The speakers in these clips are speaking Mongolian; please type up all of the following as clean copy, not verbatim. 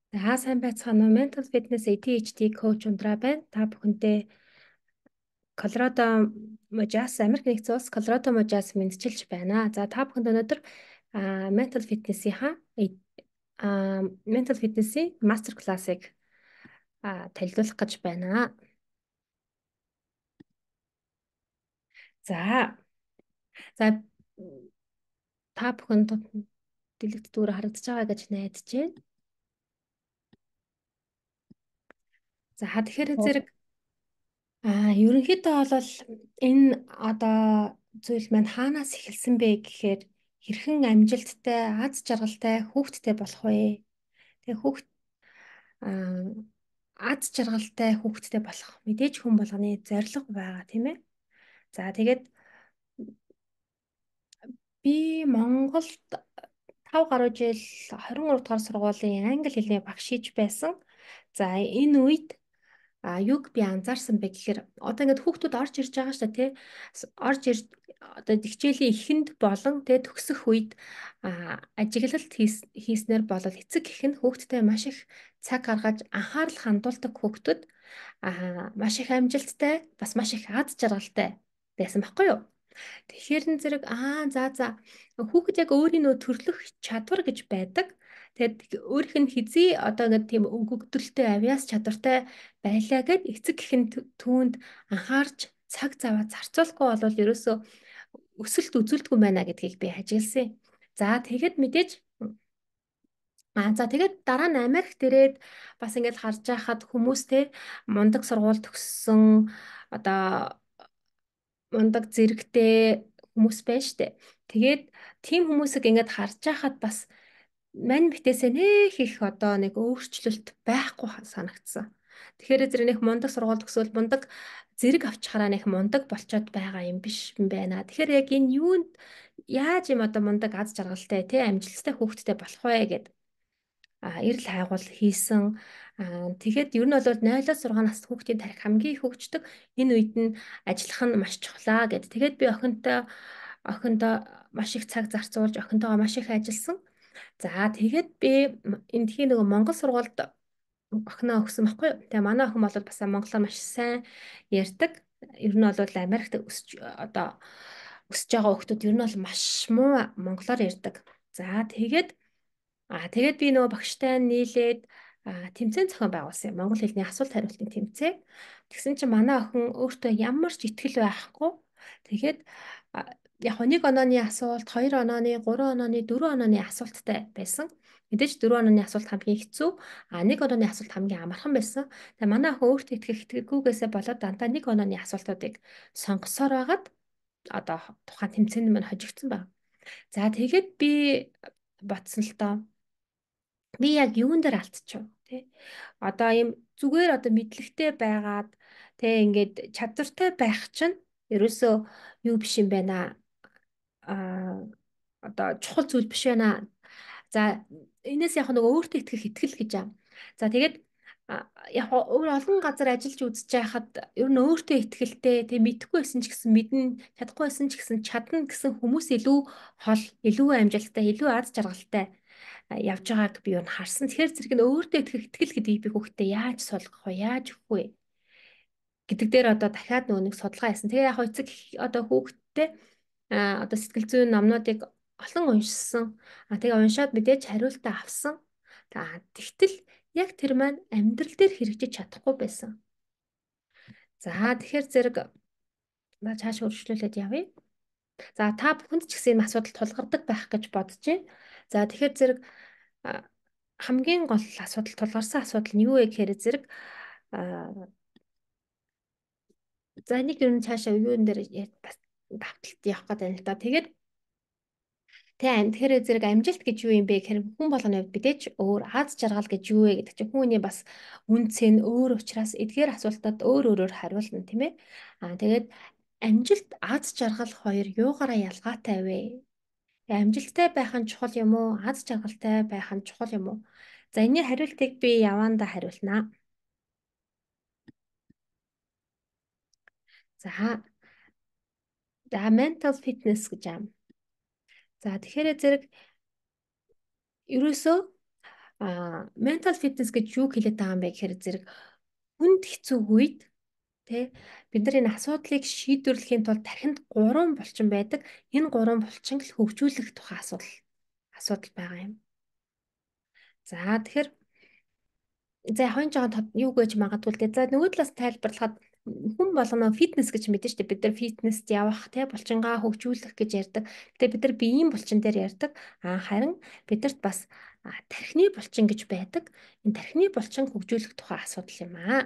За сайн байцгаана уу? Mental Fitness ADHD coach ундраа байна. Та бүхэндээ Колорадо Мужаас Америк нэгдсэн улс Колорадо Мужаас мэдчилж байна. За та бүхэнд өнөөдөр Mental Fitness-ийн Mental Fitness-ийн мастер классыг танилцуулах гэж байна. За за та бүхэнд дэлгэц дүүрэ харагдаж байгаа гэж найдаж байна. За тэгэхээр зэрэг ерөнхийдөө бол энэ одоо зүйл маань хаанаас эхэлсэн бэ гэхээр хэрхэн амжилттай, аз жаргалтай хүүхэдтэй болох вэ? Тэгээ аа, аз жаргалтай хүүхэдтэй болох мэдээж хүн болгоны зорилго байгаа тийм ээ. За тэгээд би Монголд 5 гаруй жил 23 дугаар сургуулийн англи хэлний багш хийж байсан. За энэ үед юг би анзаарсан бэ гэхээр одоо ингээд хүүхдүүд орж ирж байгаа шүү дээ тий. Орж ирж одоо хичээлийн эхэнд болон тий төгсөх үед ажиглалт хийснээр болол эцэг гэх нь хүүхдтэй маш их цаг гаргаж анхаарал хандуулдаг хүүхдүүд маш их амжилттай бас маш их аз жаргалтай байсан байхгүй юу? Тэгэхээр энэ зэрэг за хүүхэд яг өөрийн нөө төрлөх чадвар гэж байдаг. Тэгээд өөрийнх нь хизээ одоо ингээд тийм өгөгдөлтэй авьяас чадвартай байлаа гэд эцэг гэх нь түүнд анхаарч цаг заваа зарцуулахгүй бол ерөөсөө өсөлт үзүүлдэггүй байна гэдгийг би ажигласан. За тэгэхэд мэдээж за тэгээд дараа нь Америкт ирээд бас ингээд харж байхад хүмүүс те мундаг сургууль төгссөн одоо мундаг зэрэгтэй хүмүүс байна штэ. Тэгээд тийм хүмүүсийг ингээд харж байхад бас мань битээсээ нэх их одоо нэг өөрчлөлт байхгүй санагдсан. Тэгэхээр зэрэг нэг мундаг сургууль төгсөөл мундаг зэрэг авчихараа нэг мундаг болчоод байгаа юм биш юм байна. Тэгэхээр яг энэ юунд яаж юм одоо мундаг аз жаргалтай тий амжилттай хүүхэдтэй болох вэ гэдэг эрэл хайгуул хийсэн. Тэгэхэд ер нь бол 0-6 настай хүүхдийн тарих хамгийн их хөгждөг. Энэ үед нь ажиллах нь маш чухлаа гэд. Тэгээд би охиндоо маш их цаг зарцуулж охинтойгоо маш их ажилласан. За тэгээд би энэ тхий нөгөө Монгол сургуульд охиноо өгсөн байхгүй юу. Тэгээ манай охин бол бас монголоор маш сайн ярьдаг. Ер нь бол Америкт одоо өсөж байгаа хүмүүс ер нь бол маш муу монголоор ярьдаг. За тэгээд би нөгөө багштай нийлээд тэмцээн зохион байгуулсан юм. Монгол хэлний асуулт хариултын тэмцээн. Тэгсэн чинь манай охин өөртөө ямар ч итгэл байхгүй. Тэгээд яг нэг онооны асуулт, 2 онооны, 3 онооны, 4 онооны асуулттай байсан. Мэдээж 4 онооны асуулт хамгийн хэцүү, нэг онооны асуулт хамгийн амархан байсан. Тэгээ манай охин өөртөө итгэхгүйгээсээ болоод дандаа нэг онооны асуултуудыг сонгосоор байгаад одоо тухайн тэмцээнд маань хожигдсон байна. За тэгээд би бодсон л доо. Би яг юун дээр алдчихв тий. Одоо ийм зүгээр одоо мэдлэгтэй байгаад тий ингээд чадвартай байх чинь ерөөсөө юу биш юм байна одоо чухал зүйл биш байна. За энэс яг нөгөө өөртөө итгэх итгэл гэж аа. За тэгээд яг өөр олон газар ажиллаж үзэж байхад ер нь өөртөө итгэлтэй тэг мэдхгүй байсан ч гэсэн мэднэ чадахгүй байсан ч гэсэн чадна гэсэн хүмүүс илүү хол илүү амжилттай илүү аз жаргалтай явж байгааг би юу харсан. Тэгэхээр зэрэг нь өөртөө итгэх итгэл гэдгийг би хүүхдээ яаж суулгах вэ? Яаж өгөх вэ? Гэдэг дээр одоо дахиад нөгөө нэг судалгаа хийсэн. Тэгээ яг эцэг одоо хүүхдтэй одоо сэтгэл зүйн номнуудыг олон уншсан. Тэгээ уншаад мэдээж хариултаа авсан. Тэгтэл яг тэр маань амьдрал дээр хэрэгжиж чадахгүй байсан. За тэгэхээр зэрэг цааш хөрвүүлээд явъя. За та бүхэнд ч гэсэн энэ асуудал тулгардаг байх гэж бодож байна. За тэгэхээр зэрэг хамгийн гол асуудал тулгарсан асуудал нь юу вэ гэхээр зэрэг за нэг ер нь цаашаа юун дээр бас давталт явах гэдэг юм л да. Тэгэхээр зэрэг амжилт гэж юу юм бэ гэхээр хүн болгоны хувьд мэдээж өөр аз жаргал гэж юу вэ гэдэг чинь хүний бас үнц нь өөр учраас эдгээр асуултад өөрөөр хариулна тийм ээ. Тэгээд амжилт аз жаргал хоёр юугаараа ялгаатай вэ? Амжилттай байх нь чухал юм уу? Аз жаргалтай байх нь чухал юм уу? За энэний хариултыг би яваанда хариулнаа. За mental fitness гэж юм. За тэгэхээр зэрэг ерөөсөө Mental fitness гэж юу хэлээд байгаа юм бэ гэхээр зэрэг хүнд хэцүү үед тэ бид нар энэ асуудлыг шийдвэрлэхийн тулд тархинд гурван булчин байдаг. Энэ гурван булчинг л хөгжүүлэх тухай асуудал байгаа юм. За тэгэхээр за хойно жоохон юу гэж магадгүй л дээ. За нөгөө талаас тайлбарлахад хүн болгоно фитнес гэж мэдэн штэ бид нар фитнест явах те булчингаа хөгжүүлэх гэж ярьдаг. Гэтэ бид нар биеийн булчин дээр ярьдаг. Харин бидэрт бас тархины булчин гэж байдаг. Энэ тархины булчин хөгжүүлэх тухай асуудал юм аа.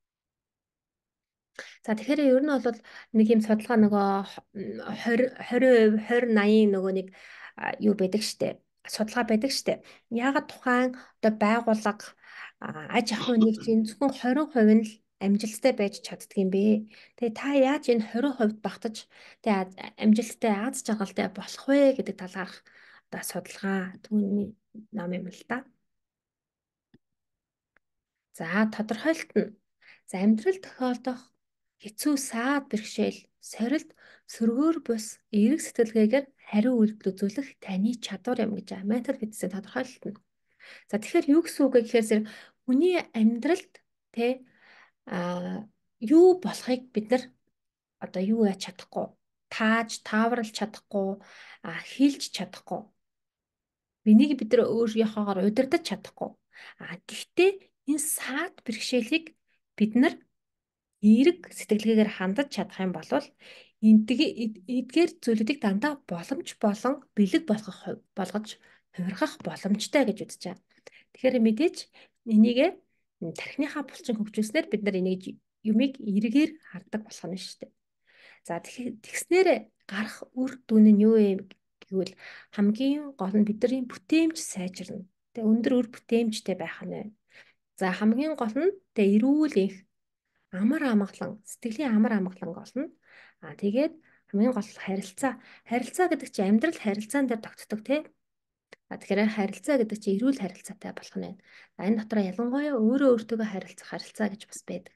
За тэгэхээр ер нь бол нэг юм судалгаа нөгөө 20 20 80 нөгөө нэг юу байдаг штэ. Судалгаа байдаг штэ. Яагаад тухайн одоо байгууллага аж ахуйн нэгжийн зөвхөн 20% нь л амжилттай байж чаддаг юм бэ? Тэгээ та яаж энэ 20% багтаж тэгээ амжилттай аз жаргалтай болох вэ гэдэг талаарх одоо судалгаа түүний ном юм л да. За тодорхойлт нь за амьдрал тохиолдох хэцүү саад бэрхшээл, сорилт, сөргөөр бус эерэг сэтгэлгээгээр хариу үйлдэл үзүүлэх таны чадвар юм гэж mental fitness-ийн тодорхойлолт нь. За тэгэхээр юу гэсэн үг вэ гэхээр зэрэг хүний амьдралд тэ юу болохыг бид нар одоо юу яаж чадахгүй, тааварлаж чадахгүй, хийлж чадахгүй. Энийг бид нар өөрийнхөөгоор удирдах чадахгүй. Гэхдээ энэ саад бэрхшээлийг бид нар эерэг сэтгэлгээгээр хандаж чадах юм бол эдгээр зүйлүүдийг дандаа боломж болон бэлэг болгож хувиргах боломжтой гэж үзэж байгаа. Тэгэхээр мэдээж энийг тархиныхаа булчин хөгжүүлснээр бид нар энийг юмыг эргээр хардаг болох нь шүү дээ. За тэгснээр гарах үр дүн нь юу юм гэвэл хамгийн гол нь бидний бүтээмж сайжирна. Тэгээ өндөр үр бүтээмжтэй байх нь. За хамгийн гол нь тэгээ эрүүл энх амар амгалан сэтгэлийн амар амгалан олно. Тэгээд хамгийн гол харилцаа. Харилцаа гэдэг чинь амьдрал харилцаан дээр тогтдог тий. Тэгэхээр харилцаа гэдэг чинь эрүүл харилцаатай болох нь байна. Энэ дотор ялангуяа өөрөө өөртөөгөө харилцах харилцаа гэж бас байдаг.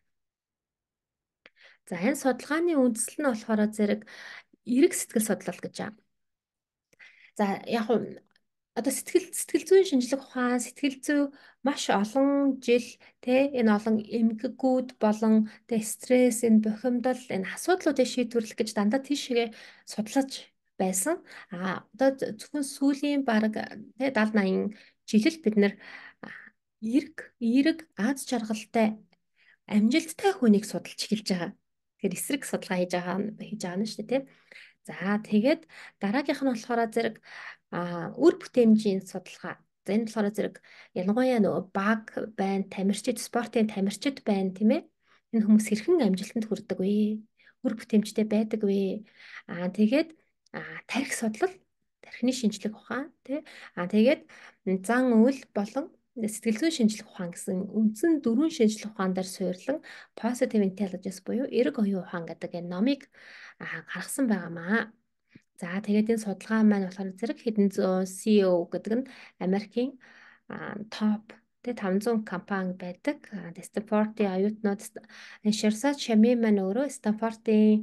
За энэ судалгааны үндэслэл нь болохоор зэрэг эрэг сэтгэл судлал гэж байна. За яг одоо сэтгэл зүйн шинжлэх ухаан сэтгэл зүй маш олон жил энэ олон эмгэгүүд болон стресс энэ бухимдал энэ асуудлуудыг шийдвэрлэх гэж дандаа тийшээ судлаж байсан. Одоо зөвхөн сүүлийн бараг 70 80 жилд бид нэр эрэг аз жаргалтай амжилттай хүнийг судалж эхэлж байгаа. Тэгэхээр эсрэг судалгаа хийж байгаа нь шүү дээ, тийм. За тэгээд дараагийнх нь болохоор зэрэг үр бүтээмжийн судалгаа. За энэ болохоор зэрэг ялангуяа нөгөө баг байна, тамирчид, спортын тамирчид байна, тийм ээ. Энэ хүмүүс хэрхэн амжилтанд хүрдэг вэ? Үр бүтээмжтэй байдаг вэ? Тэгээд тархи судлал, тархины шинжлэх ухаан, тий. Тэгээд зан үйл болон сэтгэл зүйн шинжлэх ухаан гэсэн үндсэн 4 шинжлэх ухаан дээр суйрлан positive intelligence буюу эрг оюун ухаан гэдэг энэ номыг гаргасан байгаамаа. За тэгээд энэ судалгаа маань болохоор зэрэг хэдэн зуун CEO гэдэг нь Америкийн топ 500 компани байдаг. Стэнфордын оюутнууд Шерсат Шами маань өөрөө Стэнфордын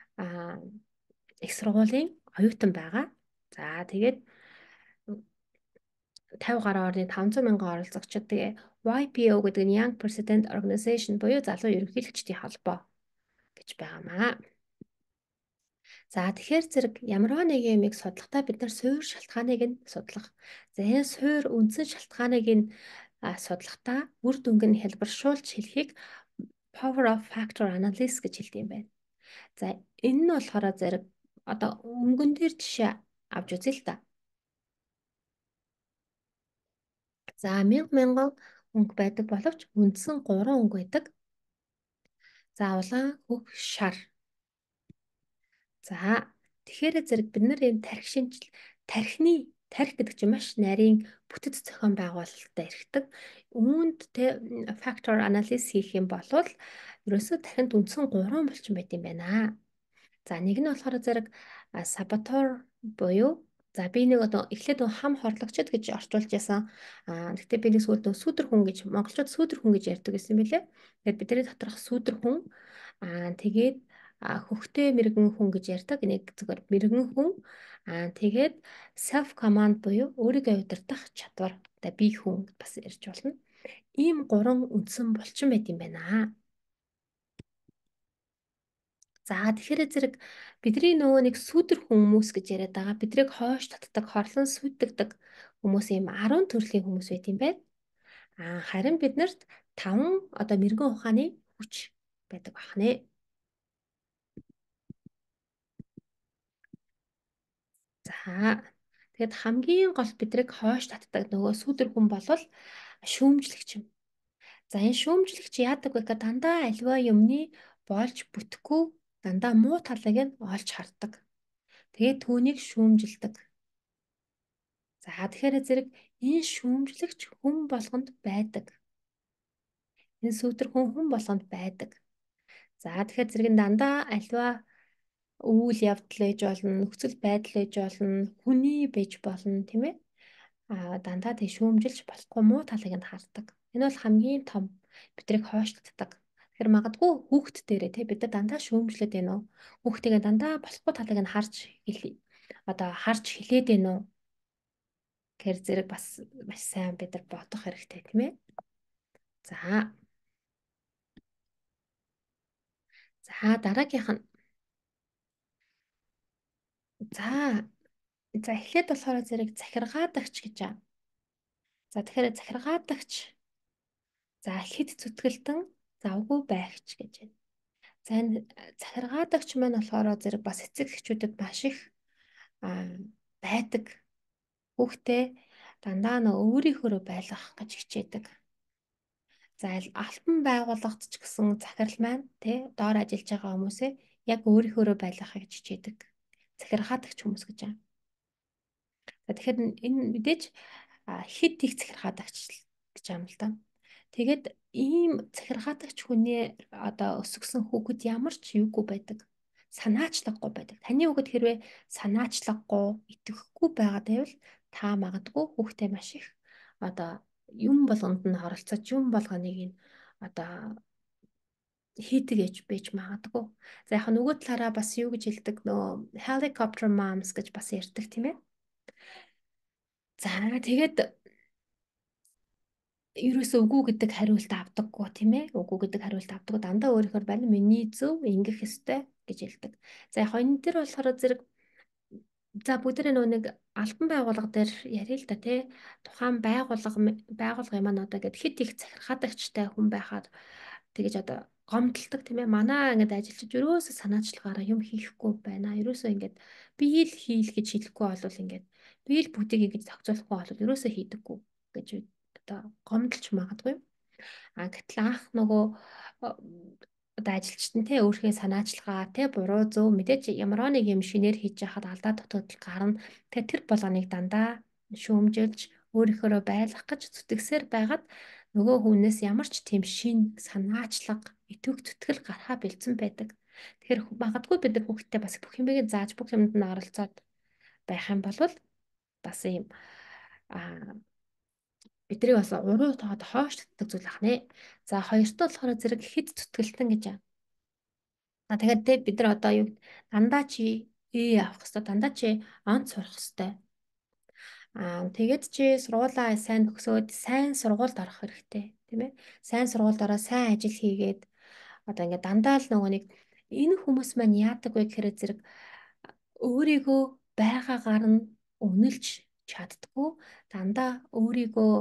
их сургуулийн оюутан байгаа. За тэгээд 50 гаруй орны 500 мянган оролцогчид тэгээ YPO гэдэг нь Young President Organization буюу залуу ерөнхийлөгчдийн холбоо гэж байгаамаа. За тэгэхээр зэрэг ямарваа нэгэн юмыг судлахдаа бид нар суур шалтгааныг нь судлах. За энэ суур үндсэн шалтгааныг нь судлахдаа үр дүнг нь хэлбэршүүлж хэлхийг power of factor analysis гэж хэлдэг юм байна. За энэ нь болохоор зэрэг одоо өнгөн дээр жишээ авч үзье л та. За мянган өнгө байдаг боловч үндсэн 3 өнгө байдаг. За улаан, хөх, шар. За тэгэхээр зэрэг бид нар энэ тархи гэдэг чинь маш нарийн бүтэц зохион байгуулалттай эрхдэг. Үүнд factor analysis хийх юм бол ерөөсөө тархинд үндсэн 3 булчин байт юм байна. За нэг нь болохоор зэрэг саботор буюу за би нэг одоо эхлээд хам хорлогчд гэж орчуулж ясан. Гэхдээ би нэг сүүлд сүүдэр хүн гэж монголчууд сүүдэр хүн гэж ярьдаг гэсэн юм билээ. Тэгээд бидний доторх сүүдэр хүн тэгээд хөхтэй мэрэгэн хүн гэж ярьдаг. Нэг зүгээр мэрэгэн хүн Тэгээд self command буюу өөрийгөө удирдах чадвар. Одоо би хүн бас ярьж болно. Ийм гурван үндсэн булчин байт юм байна. За тэгэхээр зэрэг бидний нөгөө нэг сүүдэр хүмүүс гэж яриад байгаа. Бидрийг хойш татдаг, хорлон сүйтгэдэг хүмүүс ийм 10 төрлийн хүмүүс байт юм байна. Харин биднэрт 5 одоо мэрэгэн ухааны хүч байдаг бахнэ. За тэгэд хамгийн гол бидрийг хойш татдаг нөгөө сүүдэр хүн болвол шүүмжлэгч юм. За энэ шүүмжлэгч яадаг вэ гэхээр дандаа альва юмны болж бүтэхгүй дандаа муу талыг нь олж хардаг. Тэгээд түүнийг шүүмжилдэг. За тэгэхээр зэрэг энэ шүүмжлэгч хүн болгонд байдаг. Энэ сүүдэр хүн болгонд байдаг. За тэгэхээр зэрэг энэ дандаа альва үйл явдал ээж болно, нөхцөл байдал ээж болно, хүний байж болно, тийм ээ? Дандаа тэг шүүмжилж болохгүй муу талыг нь хардаг. Энэ бол хамгийн том бидрийг хойшлтдаг. Тэгэхээр магадгүй хүүхэд дээрээ те бид нар дандаа шүүмжлээд байна уу? Хүүхдтэйгээ дандаа болохгүй талыг нь харж одоо харж хилээд байна уу? Тэгэхээр зэрэг бас маш сайн бид нар бодох хэрэгтэй тийм ээ. За. За дараагийнх нь за эхлээд болохоор зэрэг захиргаадагч гэж байна. За тэгэхээр захиргаадагч за хэд зүтгэлтэн завгүй байгч гэж байна. За энэ захиргаадагч маань болохоор зэрэг бас эцэг эхчүүдэд маш их байдаг. Хүүхдээ дандаа нөө өөрийнхөө байлгах гэж хичээдэг. За альбан байгууллагт ч гэсэн захирал маань тий доор ажиллаж байгаа хүмүүсээ яг өөрийнхөө байлгахыг хичээдэг. Захиргаадагч хүмүүс гэж байна. За тэгэхээр энэ мэдээж хэд их захиргаадагч гэж юм л да. Тэгээд ийм захиргаадагч хүний одоо өсгсөн хүүхэд ямар ч юугүй байдаг. Санаачлаггүй байдаг. Таны хүүхэд хэрвээ санаачлаггүй, итгэхгүй байгаа байвал та магадгүй хүүхдээ маш их одоо юм болгонд нь оролцож юм болгоныг нь одоо хийдэг ээж байж магадгүй. За яг нөгөө талаараа бас юу гэж хэлдэг нөө helicopter moms гэж бас ярьдаг тийм ээ. За тэгээд ерөөсөө үгүй гэдэг хариулт авдаггүй тийм ээ. Үгүй гэдэг хариулт авдаггүй дандаа өөрөөр байна. Миний зөв ингэх ёстой гэж хэлдэг. За яг энэ дэр болохоор зэрэг за бүгдээ нөгөө нэг албан байгууллага дээр ярил л да тий. Тухайн байгууллагын маань одоо гэд хэд их захиргаадагчтай хүн байхаар тэгэж одоо гомдолдог тийм ээ. Манаа ингээд ажилчид ерөөсөө санаачлагаараа юм хийхгүй байна. Ерөөсөө ингээд би л хийл гэж хэлэхгүй болвол ингээд би л бүгдийг ингэж зохицуулахгүй болвол ерөөсөө хийдэггүй гэж одоо гомдолч магадгүй. Гэтэл анх нөгөө одоо ажилчид нь те өөрхийн санаачлагаа те буруу зөв мэдээч ямар нэг юм шинээр хийж яхад алдаа дутагдал гарна. Тэгээ тэр болгоныг дандаа шүүмжилж өөрийнхөө байлгах гэж зүтгэсээр байгаад нөгөө хүнээс ямар ч тийм шин санаачлага итвэх зүтгэл гарахаа бэлдсэн байдаг. Тэгэхээр магадгүй бид нар хүүхдтэй бас бүх юмыг зааж бүх юмд нь оролцоод байх юм бол бас ийм бидний бас уруу тоод хоош татдаг зүйл ахнэ. За хоёртоо болохоор зэрэг хэд зүтгэлтэн гэж байна. Тэгэхээр те бид нар одоо юу дандаа чи авах хэвээр дандаа чи онц сурах хэвээр. Тэгээд чи сургуулаа сайн төгсөөд сайн сургуульд орох хэрэгтэй тийм ээ. Сайн сургуульд ороо сайн ажил хийгээд одоо ингээд дандаа л нөгөө нэг энэ хүмүүс маань яадаг вэ гэхээр зэрэг өөрийгөө байгаагаар нь үнэлж чаддгүй дандаа өөрийгөө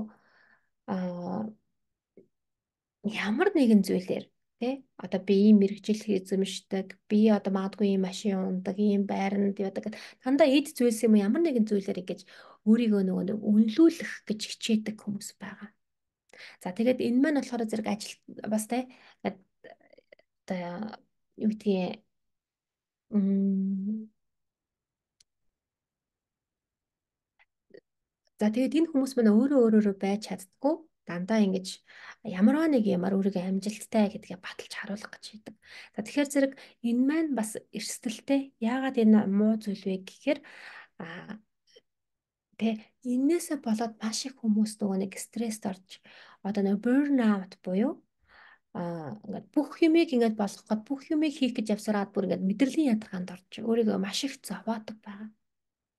ямар нэгэн зүйлээр тий одоо би ийм мэрэгжил эзэмшдэг би одоо магадгүй ийм машин ундаг ийм байранд яадаг дандаа эд зүйлс юм ямар нэгэн зүйлээр ингэж өөрийгөө нөгөө нэг үнэлүүлэх гэж хичээдэг хүмүүс байгаа. За тэгээд энэ маань болохоор зэрэг ажил бас тий одоо юу гэдгийг за тэгээд энэ хүмүүс маань өөрөөрөө байж чаддгүй дандаа ингэж ямар нэг юмар өөрийгөө амжилттай гэдгээ баталж харуулах гэж хийдэг. За тэгэхээр зэрэг энэ маань бас эрсдэлтэй. Яагаад энэ муу зүйл вэ гэхээр тэ энээсээ болоод маш их хүмүүс нөгөө нэг стресст орж одоо нэг burnout буюу ингээд бүх юмыг ингээд болгох гээд бүх юмыг хийх гэж явсараад бүр ингээд мэдрэлийн ядаргаанд орж өөрийгөө маш их зовоодог байгаа.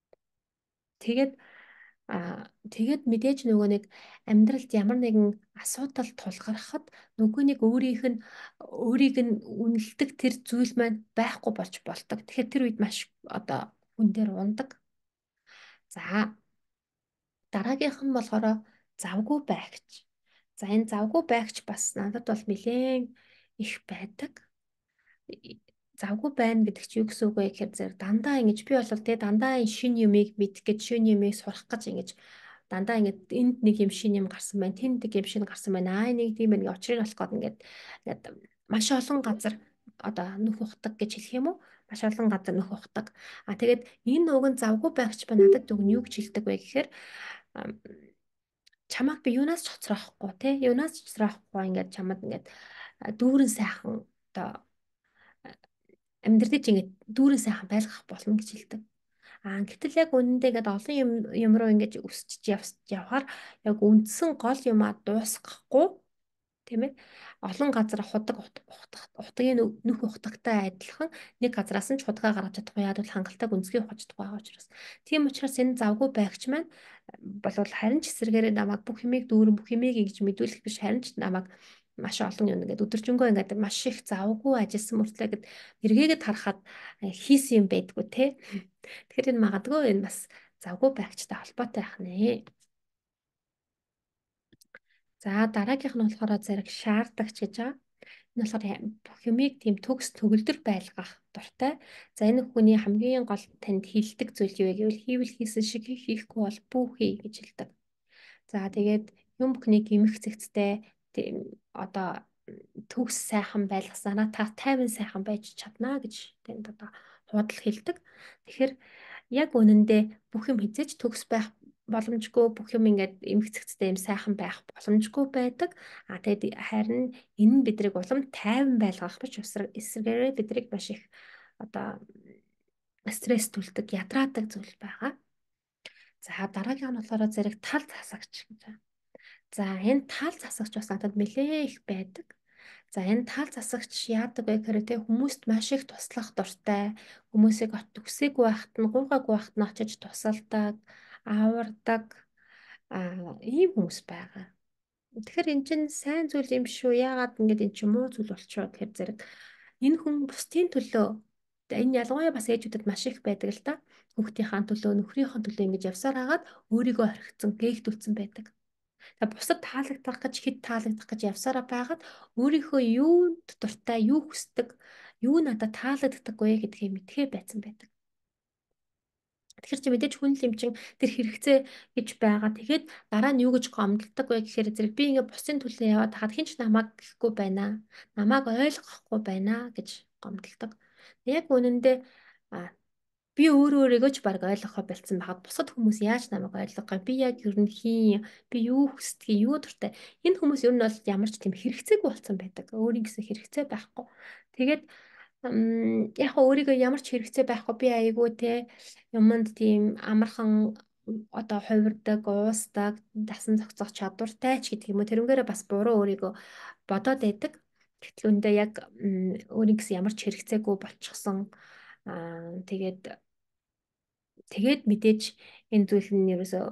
Тэгээд тэгээд мэдээж нөгөө нэг амьдралд ямар нэгэн асуудал тулгархад нөгөө нэг өөрийг нь үнэлдэг тэр зүйл маань байхгүй болж болдог. Тэгэхээр тэр үед маш одоо хүн дээр ундаг. За дараагийнх нь болохоор завгүй байгч. За энэ завгүй байгч бас надад бол нэлээд их байдаг. Завгүй байна гэдэг чи юу гэсэн үг вэ гэхээр зэрэг дандаа ингэж би бол тэгээ дандаа энэ шин юмыг мэдэх гэж шин юмыг сурах гэж ингэж дандаа ингэж энд нэг юм шин юм гарсан байна тэнд нэг юм шин гарсан байна нэг тийм нэг очрыг олох гээд ингээд маш олон газар одоо нөх ухдаг гэж хэлэх юм уу маш олон газар нөх ухдаг тэгээд энэ уг нь завгүй байгч ба надад үг нь юу гэж хэлдэг вэ гэхээр ам, чамайг би юунаас ч хоцрохгүй те юунаас ч хоцрохгүй ингээд чамд ингээд дүүрэн сайхан одоо амьдралыг ингээд дүүрэн сайхан байлгах болно гэж хэлдэг. Гэтэл яг үнэндээ ингээд олон юм руу ингээд өсч явхаар яг үндсэн гол юмаа дуусгахгүй тийм ээ олон газар утгын нөх ухтагтай адилхан нэг газраас нь ч худалдаа гаргаж чадахгүй яад бол хангалттай гүнзгий ухаж чадахгүй байгаа учраас тийм учраас энэ завгүй байгч маань болвол харин ч эсэргээрээ намайг бүх юмыг дүүрэн бүх юмыг ингэж мэдүүлэх биш харин ч намайг маш олон юм ингээд өдөржингөө ингээд маш их завгүй ажилласан мөртлөө гэд эргээгээд харахад хийсэн юм байдгүй те тэгэхээр энэ магадгүй энэ бас завгүй байгчтай холбоотой байх нэ. За дараагийнх нь болохоор зэрэг шаардлагч гэж байгаа. Энэ болохоор бүх юмыг тийм төгс төгөлдөр байлгах дуртай. За энэ хүний хамгийн гол танд хилдэг зүйл юу вэ гэвэл хийвэл хийсэн шиг хийхгүй бол бүү хий гэж хэлдэг. За тэгээд юм бүхнийг эмх цэгцтэй тийм одоо төгс сайхан байлгаснараа та тайван сайхан байж чадна гэж тэнд одоо худал хэлдэг. Тэгэхээр яг үнэндээ бүх юм хизээч төгс байх боломжгүй бүх юм ингээд эмгцэгцтэй юм сайхан байх боломжгүй байдаг. Тэгээд харин энэ нь бидрийг улам тайван байлгах биш эсвэргээрээ бидрийг маш их одоо стресс түлдэг, ядраадаг зүйл байгаа. За дараагийн нь болохоор зэрэг тал засагч гэж байна. За энэ тал засагч бас надад нэлээ их байдаг. За энэ тал засагч яадаг вэ гэхээр те хүмүүст маш их туслах дуртай. Хүмүүсийг төгсөөгүй байхад нь гуугаагүй байхад нь очиж тусалдаг, авардаг ийм хүмүүс байгаа. Тэгэхээр эн чинь сайн зүйл юм шүү. Яагаад ингэж эн чинь муу зүйл болчихоо гэхээр зэрэг энэ хүн бусдын төлөө энэ ялангуяа бас ээжүүдэд маш их байдаг л да. Хүүхдийнхаа төлөө, нөхрийнхөө төлөө ингэж явсаар хагаад өөрийгөө орхигдсон, гээхтүүлсэн байдаг. Тэгээ бусад таалагдах гэж хэд таалагдах гэж явсараа байгаад өөрийнхөө юунд дуртай, юу хүсдэг, юу надад таалагддаггүй гэдгийг мэдхээ байцсан байдаг. Тэгэхээр чи мэдээж хүн л юм чин тэр хэрэгцээ гэж байгаа. Тэгээд дараа нь юу гэж гомдолдог вэ гэхээр зэрэг би ингээ бусын төлөө яваад хаад хинч намайг гэхгүй байна. Намайг ойлгохгүй байна гэж гомдолдог. Яг үнэндээ би өөрийгөө ч баг ойлгохоо болцсон байхад бусад хүмүүс яаж намайг ойлгох вэ? Би яг ер нь хийн, би юу хүсдэг, юу дуртай. Энэ хүмүүс ер нь бол ямар ч тийм хэрэгцээгүй болсон байдаг. Өөрийн гэсэн хэрэгцээ байхгүй. Тэгээд яг өөрийгөө ямар ч хэрэгцээ байхгүй би айгүй те юмд тийм амархан одоо хувирдаг, уусдаг, дасан зохицох чадвартай ч гэдэг юм уу тэрнгээрээ бас буруу өөрийгөө бодоод байдаг. Гэтэл үндэ яг өөрийн гэсэн ямар ч хэрэгцээгүй болчихсон тэгээд мэдээж энэ зүйл нь ерөөсөө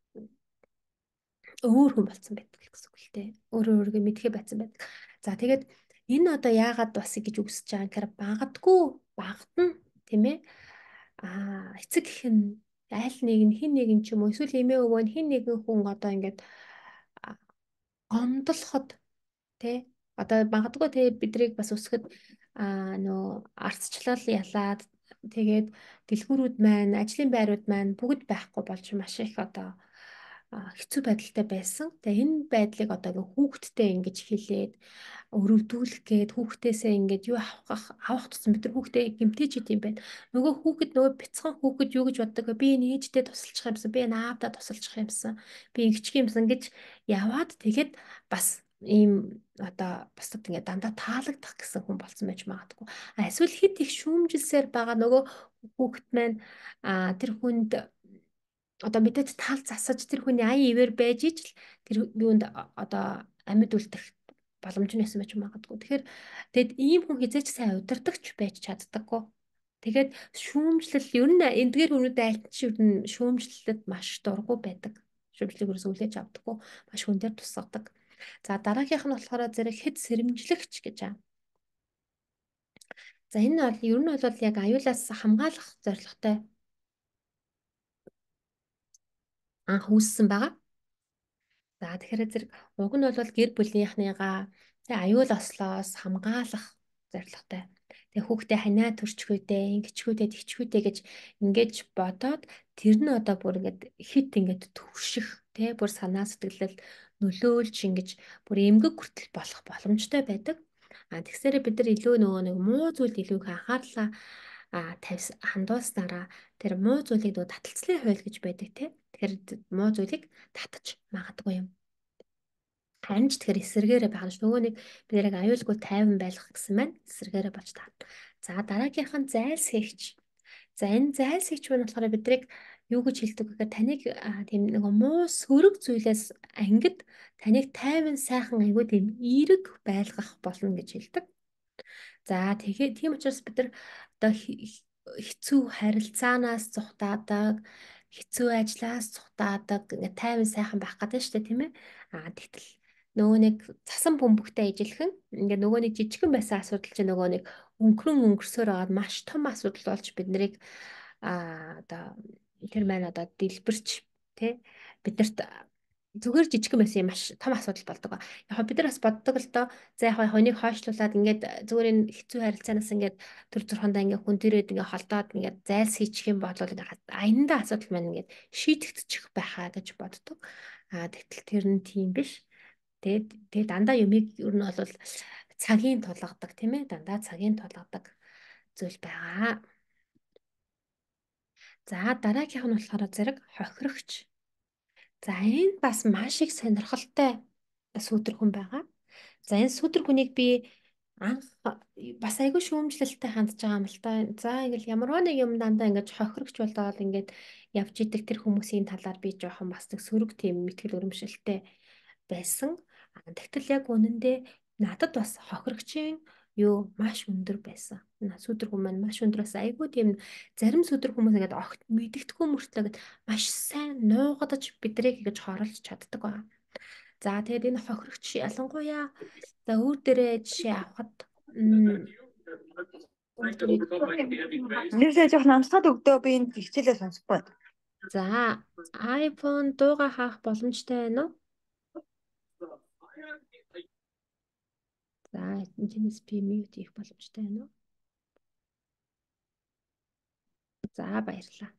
өөр хүн болсон байдаг гэсэн үг л дээ. Өөрөө өөрийгөө мэдхээ байцсан байдаг. За тэгээд энэ одоо яагаад бас гэж үгсэж байгаа юм гэхээр багт нь тийм ээ эцэг гэх нь аль нэг нь хин нэгэн ч юм уу эсвэл эмээ өвөө нь хин нэгэн хүн одоо ингээд гомдлоход тий одоо магадгүй тий бидрийг бас өсгөхөд нөө арцчлал ялаад тэгээд дэлгүүрүүд маань ажлын байрууд маань бүгд байхгүй болж маш их одоо хэцүү байдалтай байсан. Тэгээ энэ байдлыг одоо хүүхдтэй ингэж хэлээд өрөвдүүлэх гээд хүүхдээсээ ингээд юу авах тусам бид нар хүүхдээ гэмтэж идэм юм байна. Нөгөө бяцхан хүүхэд юу гэж боддог вэ? Би энэ ээжтэй тусалчих юмсан, би энэ аавдаа тусалчих юмсан, би ингэчих юмсан гэж яваад тэгээд бас ийм одоо бусдад ингээд дандаа таалагдах гэсэн хүн болсон байж магадгүй. Эсвэл хит их шүүмжилсээр байгаа нөгөө хүүхэд маань тэр хүнд одоо мэдээд таал засаж тэр хүний аян ивэр байж ижил тэр юунд одоо амьд үлдэх боломж нь байсан байж магадгүй. Тэгэхээр тэгэд ийм хүн хизээч сайн удирдахч байж чаддаггүй. Тэгээд шүүмжлэл ер нь эдгээр хүмүүст альт ч ер нь шүүмжлэлд маш дургу байдаг. Шүүмжлэлийг ерөөсөө хүлээж авдаггүй. Маш хүн дээр тусгадаг. За дараагийнх нь болохоор зэрэг хэд сэрэмжлэгч гэж байгаа. За энэ бол ер нь бол яг аюулаас хамгаалах зорилготой анх үүссэн байгаа. За тэгэхээр зэрэг уг нь бол гэр бүлийнхнийгаа тэг аюул ослоос хамгаалах зорилготой. Тэг хүүхдээ ханаа төрчхүйдээ, ингэчхүйдээ, тэгчхүйдээ гэж ингэж бодоод тэр нь одоо бүр ингэж хит ингэж төвших тэг бүр санаа сэтгэлэл нөлөөлж ингэж бүр эмгэг хүртэл болох боломжтой байдаг. Тэгсээрээ бид нар илүү нөгөө нэг муу зүйлд илүү их анхаарлаа хандуулснараа тэр муу зүйлийг нөгөө таталцлын хууль гэж байдаг тий. Тэгэхээр муу зүйлийг татаж магадгүй юм. Харин ч тэгэхээр эсэргээрээ байгаа ш. Нөгөө нэг бид яг аюулгүй тайван байлгах гэсэн маань эсэргээрээ болж таарна. За дараагийнх нь зайлсхийгч. За энэ зайлсхийгч маань болохоор бидрийг юу гэж хэлдэг гэхээр таныг тийм нэг муу сөрөг зүйлээс ангид таныг тайван сайхан айгүй тийм эерэг байлгах болно гэж хэлдэг. За тэгээ тийм учраас бид нар одоо хэцүү харилцаанаас зүхтаадаг, хэцүү ажлаас зүхтаадаг, ингээ тайван сайхан байх гэдэг шүү дээ, тийм ээ. Тэгтэл нөгөө нэг цасан бөмбөгтэй ижилхэн ингээ нөгөө нэг жижигхэн байсан асуудал чинь нөгөө нэг өнгөрсөөр аваад маш том асуудал болж бид нарыг одоо тэр маань одоо дэлбэрч тий биднэрт зүгээр жижигхэн байсан юм маш том асуудал болдог. Яг бид нар бас боддог л доо. За яг хоныг хойшлуулад ингээд зүгээр энэ хэцүү харилцаанаас ингээд төр зурхандаа ингээд хүн төрөөд ингээд холдоод ингээд зайлс хийчих юм бол аяндаа асуудал маань ингээд шийдэгдчих байхаа гэж боддог. Тэгтэл тэр нь тийм биш. Тэгээд дандаа юмыг ер нь бол цагийн тулгадаг тийм ээ. Дандаа цагийн тулгадаг зүйл байгаа. За дараагийнх нь болохоор зэрэг хохирогч. За энэ бас маш их сонирхолтой сүүдэр хүн байгаа. За энэ сүүдэр хүнийг би анх бас айгүй шүүмжлэлтэй хандж байгаа юм л та. За ингээл ямарваа нэг юм дандаа ингэж хохирогч болоод ингээд явж идэг тэр хүмүүсийн талаар би жоохон бас нэг сөрөг тийм мэтгэл өрөмшөлтэй байсан. Тэгтэл яг үнэндээ надад бас хохирогчийн юу маш өндөр байсан. Сүүдэр хүмүүс маань маш өндрөөс айгүй тийм зарим сүүдэр хүмүүс ингээд огт мэддэхгүй мөртлөө гэд маш сайн нуугдаж бидрийг ингэж хорлож чаддаг байна. За тэгээд энэ хохирогч ялангуяа за өөр дээрээ жишээ авахад Нэрсээ жоох намсгаад өгдөө би энэ хичээлээ сонсохгүй. За iPhone дууга хаах боломжтой байна уу? За энэс би mute хийх боломжтой байна уу? За баярлалаа.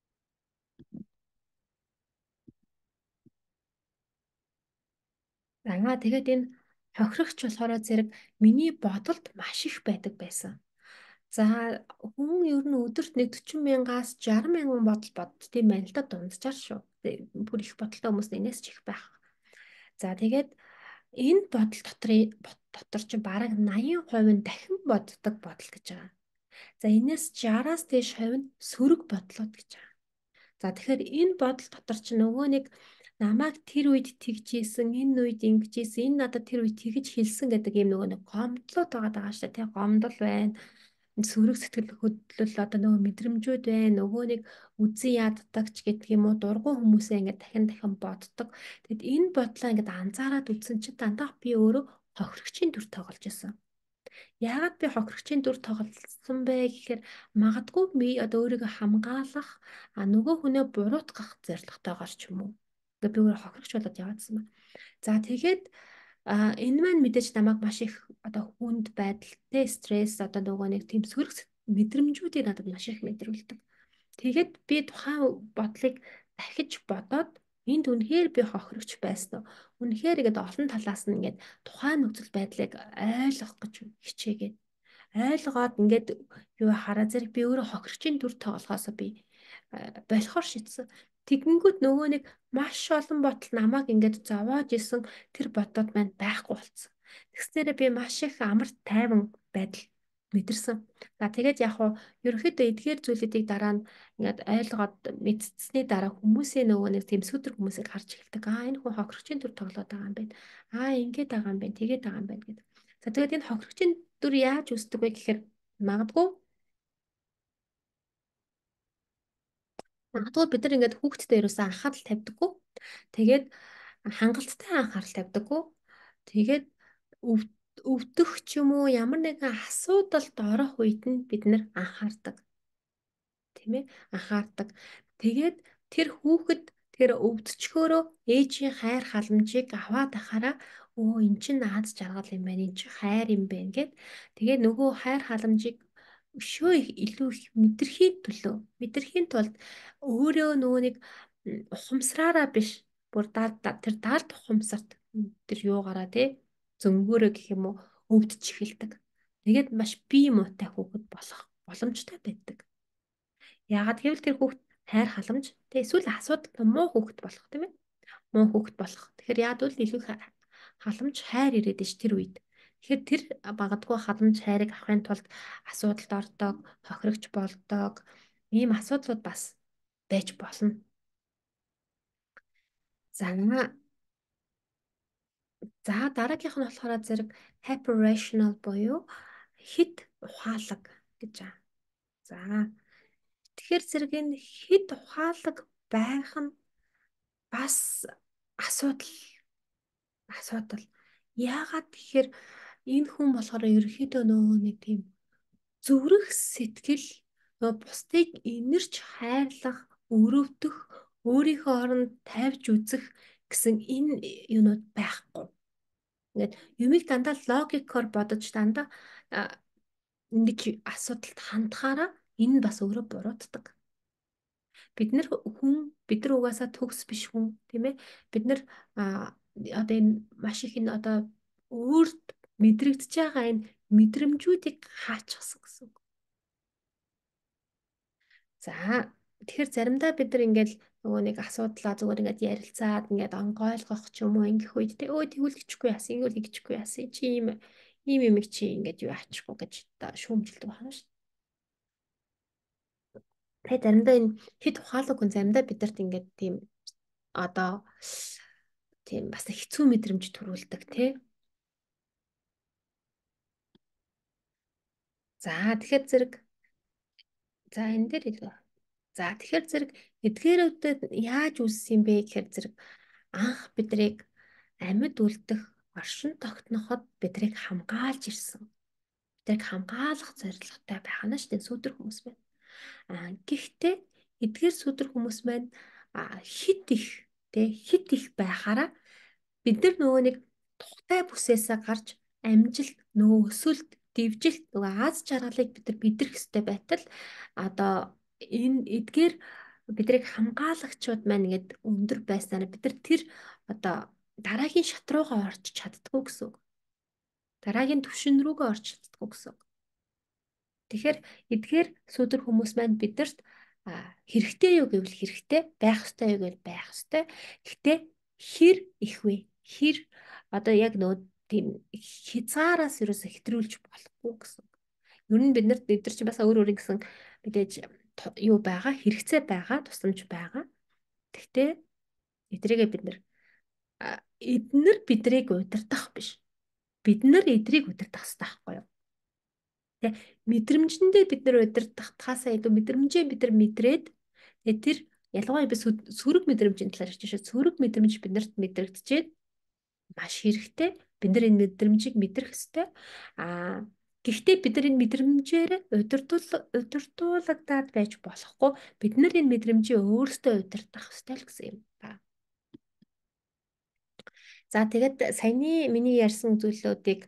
Тэгээд энэ хохирогч болохоор зэрэг миний бодолд маш их байдаг байсан. За хүн ер нь өдөрт нэг 40 мянгаас 60 мянган бодол бодд тийм байна л да дунджаар шүү. Бүр их бодолтой хүмүүс энэс ч их байх. За тэгээд энэ бодол дотор чи бараг 80% нь дахин боддог бодол гэж байгаа. За энэс 60-аас дээш хувь нь сөрөг бодлоод гэж байгаа. За тэгэхээр энэ бодол дотор чи нөгөө нэг намайг тэр үед тэгжсэн, энэ үед ингэжсэн, энэ надад тэр үед тэгж хэлсэн гэдэг юм нөгөө нэг гомдлоод байгаа шүү дээ. Тэ гомдол байна. Сөрөг сэтгэл хөдлөл одоо нөгөө мэдрэмжүүд байна. Нөгөө нэг үзэн яддаг ч гэдэг юм уу дургуй хүмүүсээ ингээд дахин дахин боддог. Тэгэд энэ бодлоо ингээд анзаараад үзсэн чинь дандаа би өөрөө хохирогчийн дүр тоглож байсан. Яагаад би хохирогчийн дүр тоглосон бэ гэхээр магадгүй би одоо өөрийгөө хамгаалах нөгөө хүнээ буруутгах зорилготойгоор ч юм уу. Ингээ би өөрөө хохирогч болоод яваадсан ба. За тэгээд энэ маань мэдээж намайг маш их одоо хүнд байдалтай стресс одоо нөгөө нэг тийм сөрөг мэдрэмжүүдийг надад маш их мэдрүүлдэг. Тэгээд би тухайн бодлыг дахиж бодоод энд үнэхээр би хохирогч байсан уу? Үнэхээр ингээд олон талаас нь ингээд тухайн нөхцөл байдлыг ойлгох гэж хичээгээд ойлгоод ингээд юу хараа зэрэг би өөрөө хохирогчийн дүр тоглохоосоо би болохоор шийдсэн. Тэгэнгүүт нөгөө нэг маш олон ботал намайг ингээд зовоож исэн тэр бодоод маань байхгүй болсон. Тэгснээрээ би маш их амар тайван байдал мэдэрсэн. За тэгээд яг хуу ерөнхийдөө эдгээр зүйлүүдийг дараа нь ингээд ойлгоод мэдсэний дараа хүмүүсийн нөгөө нэг тийм сүдэр хүмүүсийг харж эхэлдэг. Энэ хүн хохирогчийн дүр тоглоод байгаа юм байна. Ингээд байгаа юм байна. Тэгээд байгаа юм байна гэдэг. За тэгээд энэ хохирогчийн дүр яаж үүсдэг вэ гэхээр магадгүй Магадгүй бид нар ингээд хүүхдтэй ерөөсөө анхаарал тавьдаггүй. Тэгээд хангалттай анхаарал тавьдаггүй. Тэгээд өв- өвдөх ч юм уу ямар нэгэн асуудалд орох үед нь бид нар анхаардаг, тийм ээ, анхаардаг. Тэгээд тэр хүүхэд тэр өвдчгөөрөө ээжийн хайр халамжийг аваад ахаараа өө эн чинь наад жаргал юм байна, эн чинь хайр юм байна гэд тэгээд нөгөө хайр халамжийг өшөө их илүү их мэдрэхийн тулд өөрөө нөгөө нэг ухамсараараа биш бүр тэр даалд ухамсарт тэр юугаараа тий зөнгөөрөө гэх юм уу өвдөж эхэлдэг. Тэгээд маш бие муутай хүүхэд болох боломжтой байдаг. Яагаад гэвэл тэр хүүхэд хайр халамж тэг эсвэл асуудал муу хүүхэд болох тийм ээ. Муу хүүхэд болох. Тэгэхээр яад бол илүү халамж хайр ирээд ш тэр үед. Тэгэхээр тэр магадгүй халамж хайрыг авахын тулд асуудалд ордог, хохирогч болдог. Ийм асуудлууд бас байж болно. За за дараагийнх нь болохоор зэрэг hyper-rational буюу хит ухаалаг гэж байна. За тэгэхээр зэрэг энэ хит ухаалаг байх нь бас асуудал асуудал. Яагаад тэгэхээр энэ хүн болохоор ерөөхдөө нөгөө нэг тийм зүрх сэтгэл нөгөө бусдыг инэрч хайрлах, өрөвдөх, өөрийнхөө оронд тавьж үзэх гэсэн энэ юунууд байхгүй. Ингээд юмыг дандаа логикоор бодож дандаа ингэж асуудалд хандахаараа энэ бас өөрөө буруутдаг. Бид нар угаасаа төгс биш хүн тийм ээ бид нар одоо энэ маш их энэ одоо өөрт мэдрэгдэж байгаа энэ мэдрэмжүүдийг хаачихсан гэсэн үг. За тэгэхээр заримдаа бид нар ингээл нөгөө нэг асуудлаа зүгээр ингээд ярилцаад ингээд онгойлгох ч юм уу ингэх үед те өө тэгвэл гिचгүй яасан ингэвэл гिचгүй яасан чи ийм юм чи ингээд юу аачихгүй гэж шүүмжилдэг байна шүү. Тэгээ заримдаа энэ хэд ухаалаг хүн заримдаа бидэрт ингээд тийм одоо тийм бас хэцүү мэдрэмж төрүүлдэг тий. За тэгэхээр зэрэг за энэ дээр за тэгэхээр зэрэг эдгээрүүдэд яаж үүссэн бэ гэхээр зэрэг анх бидрийг амьд үлдэх оршин тогтноход бидрийг хамгаалж ирсэн. Бидрийг хамгаалах зорилготой байх нь шүү дээ сүүдэр хүмүүс байна. Гэхдээ эдгээр сүүдэр хүмүүс маань хит их байхаараа бид нар нөгөө нэг тухтай бүсээсээ гарч амжилт нөгөө өсөлт дэвжилт нөгөө аз жаргалыг бид нар бидрэх ёстой байтал одоо энэ эдгээр бидрийг хамгаалагчуд маань ингээд өндөр байснаар бид нар тэр одоо дараагийн шат руугаа орж чаддгүй гэсэн үг. Дараагийн түвшин рүүгээ орж чаддгүй гэсэн үг. Тэгэхээр эдгээр сүүдэр хүмүүс маань бидэрт хэрэгтэй юу гэвэл хэрэгтэй, байх ёстой юу гэвэл байх ёстой. Гэхдээ хэр их вэ? Хэр одоо яг нөө тийм хязгаараас ерөөсө хэтрүүлж болохгүй гэсэн. Ер нь бид нар чинь бас өөр өөр гэсэн мэдээж юу байгаа, хэрэгцээ байгаа, тусламж байгаа. Гэхдээ эднэр бидрийг удирдах биш. Бид нар эдрийг удирдах хэрэгтэй байхгүй юу? Тэ мэдрэмжэндээ бид нар удирдахтахаасаа илүү мэдрэмжээ бид нар мэдрээд тэр ялангуяа би сөрөг мэдрэмжийн талаар ярьж байна. Сөрөг мэдрэмж биднэрт мэдрэгдчихэд маш хэрэгтэй. Бид нар энэ мэдрэмжийг мэдрэх ёстой. Гэхдээ бид нар энэ мэдрэмжээр удирдуулагдаад байж болохгүй. Бид нар энэ мэдрэмжийг өөрсдөө удирдах ёстой л гэсэн юм байна. За тэгээд саяны миний ярьсан зүйлүүдийг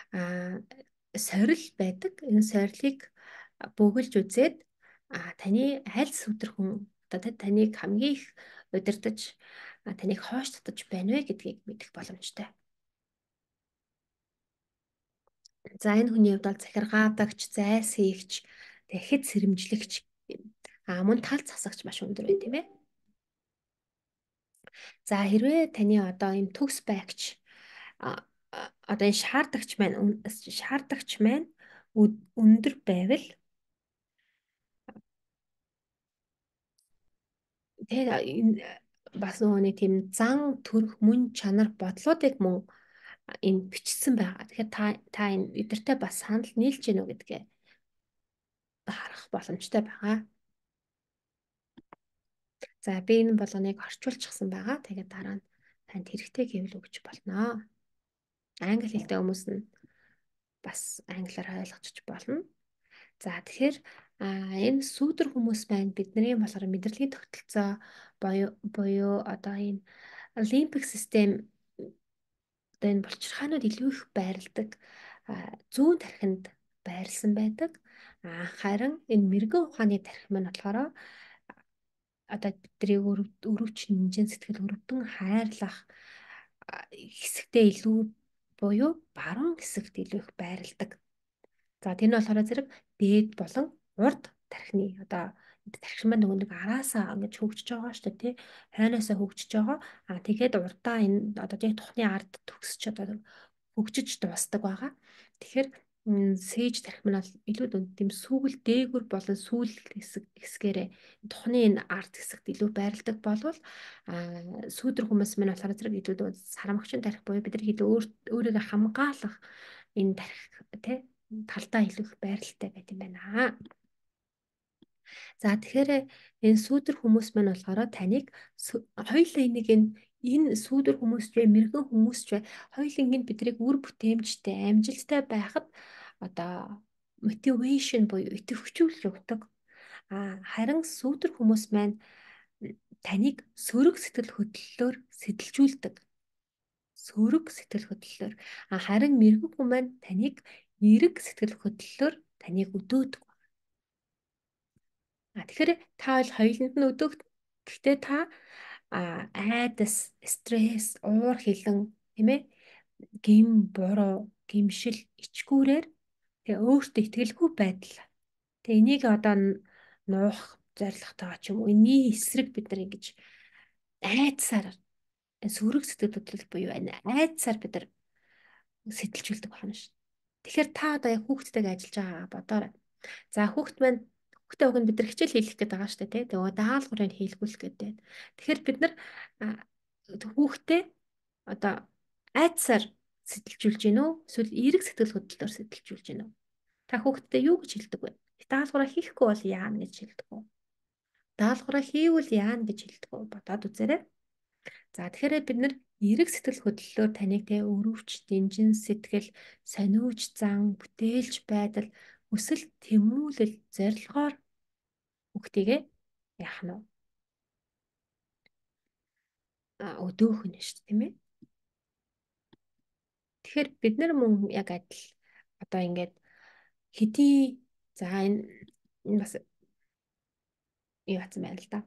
сорил байдаг. Энэ сорилыг бөглж үзээд таны аль сүтэр хүн одоо таныг хамгийн их удирдах таныг хоош татаж байна вэ гэдгийг мэдэх боломжтой. За энэ хүний хувьд бол захиргаадагч, зайс хийгч, тэгэхэд сэрэмжлэгч мөн тал засагч маш өндөр бай тийм ээ. За хэрвээ таны одоо энэ төгс байгч одоо энэ шаардагч маань өндөр байвал тэгээ энэ бас нөгөө нэг тийм зан төрх мөн чанар бодлоодыг мөн энэ бичсэн байгаа. Тэгэхээр та энэ эдэртээ бас санал нийлж гэнэ үү гэдгээ харах боломжтой байгаа. За би энэ болгоныг орчуулчихсан байгаа. Тэгээд дараа нь танд хэрэгтэй гэвэл өгч болно. Англи хэлтэй хүмүүс нь бас англиар ойлгочих болно. За тэгэхээр энэ сүүдэр хүмүүс байна. Бидний болохоор мэдрэлгийн тогтолцоо буюу одоо энэ лимбик систем одоо энэ булчирхаанууд илүү их байрладаг зүүн тархинд байрласан байдаг. Харин энэ мэрэгэн ухааны тархи маань болохоор одоо бидний өрөвч нэмжин сэтгэл өрөвдөн хайрлах хэсэгтээ илүү буюу баруун хэсэгт илүү их байрладаг. За тэр нь болохоор зэрэг дээд болон урд тархины одоо тархи маань нөгөө нэг араасаа ингэж хөгжиж байгаа шүү дээ тий. Хойноосоо хөгжиж байгаа. Тэгээд урдаа энэ одоо яг тухны ард төгсч одоо хөгжиж дуусдаг байгаа. Тэгэхээр сээж тархи маань бол илүү тийм сүүл дээгүр болон сүүл хэсгээрээ тухны энэ ард хэсэгт илүү байрладаг болвол сүүдэр хүмүүс маань болохоор зэрэг илүү сарамгчин тархи буюу бид нар илүү өөрийгөө хамгаалах энэ тархи тий талдаа илүү их байралтай байт юм байна. За тэгэхээр энэ сүүдэр хүмүүс маань болохоор таныг хоёулаа энэ сүүдэр хүмүүс ч бай, мэрэгэн хүмүүс ч бай, хоёуланг нь биднийг үр бүтээмжтэй, амжилттай байхад одоо мотивашн буюу идэвхжүүлж өгдөг. Харин сүүдэр хүмүүс маань таныг сөрөг сэтгэл хөдлөлөөр сэтэлжүүлдэг. Сөрөг сэтгэл хөдлөлөөр. Харин мэрэгэн хүмүүс маань таныг эерэг сэтгэл хөдлөлөөр таныг өдөөдөг. Тэгэхээр та бол хоёуланд нь өдөөгд. Гэхдээ та айдас, стресс, уур хилэн, тийм ээ, гим, буруу, гимшил, ичгүүрээр тэгээ өөртөө итгэлгүй байдал. Тэгээ энийг одоо нуух зорилготойгоо ч юм уу энэний эсрэг бид нар ингэж айдсаар сөрөг сэтгэл хөдлөл буюу айдсаар бид нар сэтэлжүүлдэг байна шүү. Тэгэхээр та одоо яг хүүхдтэйгээ ажиллаж байгаа бодоорой. За хүүхдээ уг нь бид нар хичээл хийх гээд байгаа шүү дээ тий. Тэгээ даалгаврыг хийлгүүлэх гэдэг. Тэгэхээр бид нар хүүхдээ одоо айдсаар сэтэлжүүлж гин үү? Эсвэл эерэг сэтгэл хөдлөлөөр сэтэлжүүлж гин үү? Та хүүхдтэй юу гэж хэлдэг вэ? Даалгавраа хийхгүй бол яана гэж хэлдэг үү? Даалгавраа хийвэл яана гэж хэлдэг үү? Бодоод үзээрэй. За тэгэхээр бид нар эерэг сэтгэл хөдлөлөөр таныг тэ өрөвч, дэмжин сэтгэл, сониуч зан, бүтээлч байдал, өсөл тэмүүлэл зорилгоор хүүхдийгээ яах нь өдөөх нь шүү дээ тийм ээ. Тэгэхээр бид нар мөн яг адил одоо ингээд хэдий за энэ бас юу хацсан байна л да.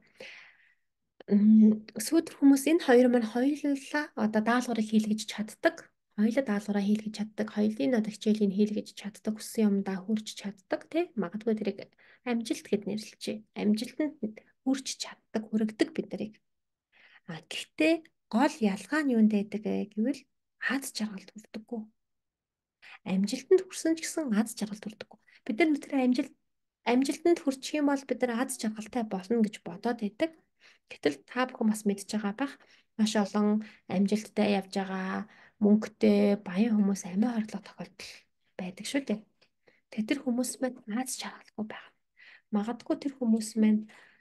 Сүүдэр хүмүүс энэ хоёр маань хоёулаа одоо даалгаврыг хийлгэж чаддаг. Хоёулаа даалгавраа хийлгэж чаддаг. Хоёулын одоо хичээлийг хийлгэж чаддаг. Хүссэн юмдаа хүрч чаддаг тий. Магадгүй тэрийг амжилт гэд нэрлэлчээ. Амжилтанд хүрч чаддаг, хүрэгдэг бид нарыг. Гэхдээ гол ялгаа нь юунд байдаг гэвэл аз жаргалд хүрдэггүй. Амжилтанд хүрсэн ч гэсэн аз жаргалд хүрдэггүй. Бид нар тэр амжилтанд хүрчих юм бол бид нар аз жаргалтай болно гэж бодоод байдаг. Гэтэл та бүхэн бас мэдж байгаа бах маш олон амжилттай явж байгаа мөнгөтэй баян хүмүүс амиа хорлох тохиолдол байдаг шүү дээ. Тэр хүмүүс маань аз жаргалгүй байна. Магадгүй тэр хүмүүс маань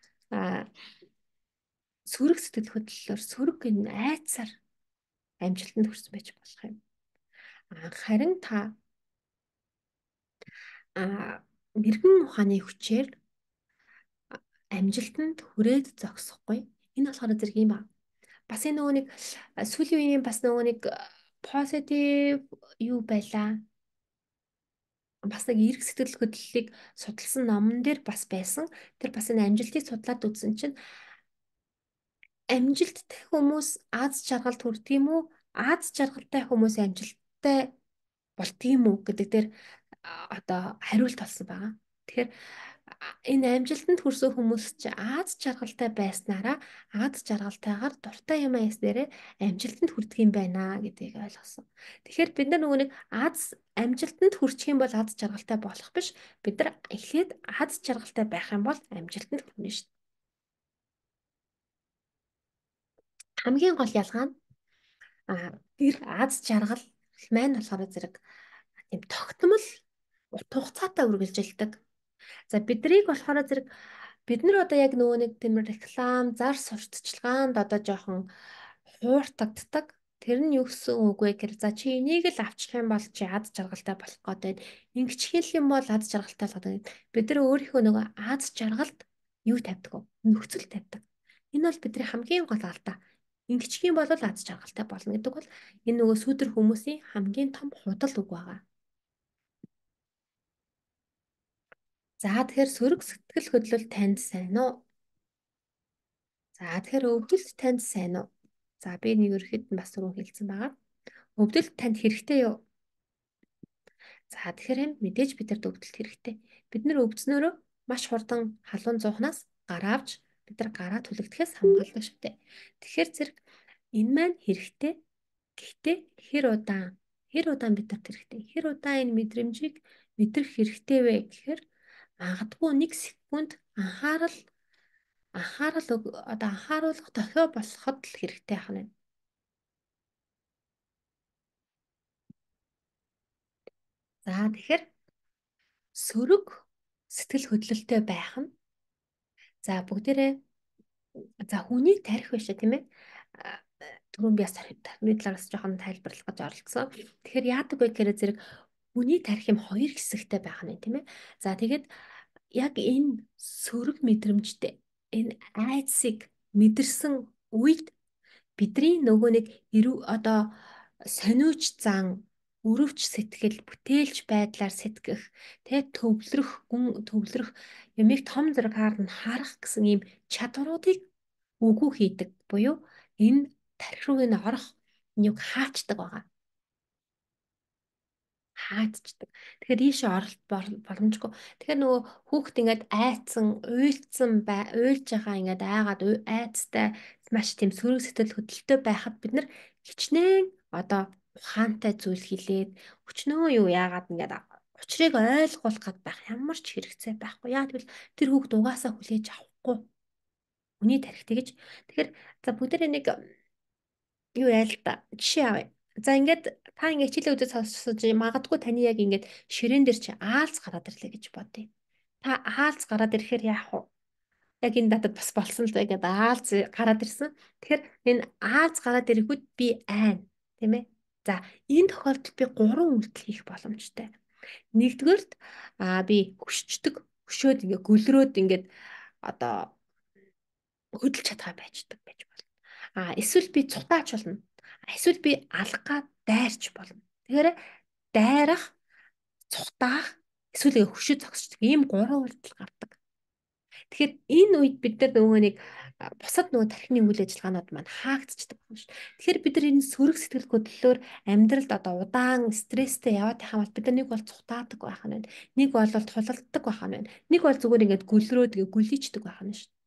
сөрөг сэтгэл хөдлөлөөр сөрөг энэ айцаар амжилтанд хүрсэн байж болох юм. Харин та мэрэгэн ухааны хүчээр амжилтанд хүрээд зогсохгүй. Энэ болохоор зэрэг юм ба. Бас энэ нөгөө нэг сүүлийн үеийн бас нөгөө нэг позитив юу байлаа. Бас нэг эрг сэтгэл хөдлөлийг судалсан номон дээр бас байсан. Тэр бас энэ амжилтыг судлаад үзсэн чинь амжилттай хүмүүс аз жаргалд хүрдэг юм уу? Аз жаргалтай хүмүүс амжилттай болдго юм уу гэдэг дээр одоо хариулт олсон байгаа. Тэгэхээр энэ амжилтанд хүрсэн хүмүүс чи аз жаргалтай байснараа аз жаргалтайгаар дуртай юм яснараа амжилтанд хүрдэг юм байна гэдгийг ойлгосон. Тэгэхээр бид нар нөгөө нэг амжилтанд хүрчих юм бол аз жаргалтай болох биш. Бид нар эхлээд аз жаргалтай байх юм бол амжилтанд хүрнэ шүү дээ. Хамгийн гол ялгаа нь тэр аз жаргал маань болохоор зэрэг тийм тогтмол урт хугацаатай үргэлжилдэг. За биднийг болохоор зэрэг бид нар одоо яг нөгөө нэг тийм реклам, зар сурталчилгаанд одоо жоохон хууртагддаг. Тэр нь юу гэсэн үг вэ гэхээр за чи энийг л авчих юм бол чи аз жаргалтай болох гэдэг. Ингэж хэлэх юм бол аз жаргалтай болох гэдэг. Бид нар өөрийнхөө нөгөө аз жаргалд юу тавьдаг вэ? Нөхцөл тавьдаг. Энэ бол бидний хамгийн гол алдаа. Ингэчих юм бол аз жаргалтай болно гэдэг бол энэ нөгөө сүүдэр хүмүүсийн хамгийн том худал үг байгаа. За тэгэхээр сөрөг сэтгэл хөдлөл танд сайн уу? За тэгэхээр өвдөлт танд сайн уу? За би нэг ерхэд нь бас түрүү хэлсэн байгаа. Өвдөлт танд хэрэгтэй юу? За тэгэхээр энэ мэдээж бидэд өвдөлт хэрэгтэй. Бид нэр өвдснөөрөө маш хурдан халуун зуухнаас гараавч бид нар гараа түлэгдэхээс хамгаалдаг шүү дээ. Тэгэхээр зэрэг энэ маань хэрэгтэй. Гэхдээ хэр удаан бидэд хэрэгтэй? Хэр удаан энэ мэдрэмжийг мэдрэх хэрэгтэй вэ гэхээр магадгүй 1 секунд анхааруулах дохио болоход л хэрэгтэй хана. За тэгэхээр сөрөг сэтгэл хөдлөлтөй байх нь за бүгдээрээ за хүнийг тарих биш тийм ээ. Түрүүн би бас тархины талаас жоохон тайлбарлах гэж оролцсон. Тэгэхээр яадаг вэ гэхээр зэрэг хүний тарих юм хоёр хэсэгтэй байх нь тийм ээ. За тэгээд яг энэ сөрөг мэдрэмжтэй энэ айдсыг мэдэрсэн үед бидний нөгөө нэг одоо сониуч зан өрөвч сэтгэл бүтээлч байдлаар сэтгэх тэ төвлөрөх ямиг том зургаар нь харах гэсэн ийм чадваруудыг үгүй хийдэг буюу энэ тархи руу энэ орох нэг хаачдаг байгаа. Хаадчдаг. Тэгэхээр ийшээ оролт боломжгүй. Тэгэхээр нөгөө хүүхд ингээд айцсан, уйлцсан уйлж байгаа ингээд айгаад айцтай маш тийм сөрөг сэтгэл хөдлөлтөй байхад бид нар хичнээн одоо ухаантай зүйл хэлээд өчнөө юу яагаад ингээд учрыг ойлгуулах гад байх ямар ч хэрэгцээ байхгүй. Яа тэгвэл тэр хүүхд угаасаа хүлээж авахгүй. Үний тарих тэгэж. Тэгэхээр за бүгдээ нэг юу яа л та жишээ авъя. За ингээд та ингээд хичээлээ үзэж сонсож магадгүй таны яг ингээд ширээн дээр чи аалз гараад ирлээ гэж бодъё. Та аалз гараад ирэхээр яах вэ? Яг энэ надад бас болсон л байгаад аалз гараад ирсэн. Тэгэхээр энэ аалз гараад ирэхэд би айна, тийм ээ. За энэ тохиолдолд би 3 үйлдэл хийх боломжтой. Нэгдүгээрт би хөшөөд ингээд гөлрөөд ингээд одоо хөдөлж чадгаа байж болно. Эсвэл би цутаач болно. Эсвэл би алгаа дайрч болно. Тэгэхээр дайрах, цутаах, эсвэл хөшөө зогсчих ийм 3 үйлдэл гардаг. Тэгэхээр энэ үед бид нар нөгөө нэг бусад нөгөө тархины үйл ажиллагаанууд маань хаагдчихдаг байна шүү. Тэгэхээр бид нар энэ сөрөг сэтгэл хөдлөлөөр амьдралд одоо удаан стресстэй яваад байх юм бол бид нар нэг бол цутаадаг байх нь байна. Нэг бол тулалддаг байх нь байна. Нэг бол зүгээр ингээд гөлрөөд гүлийчдэг байх нь шүү.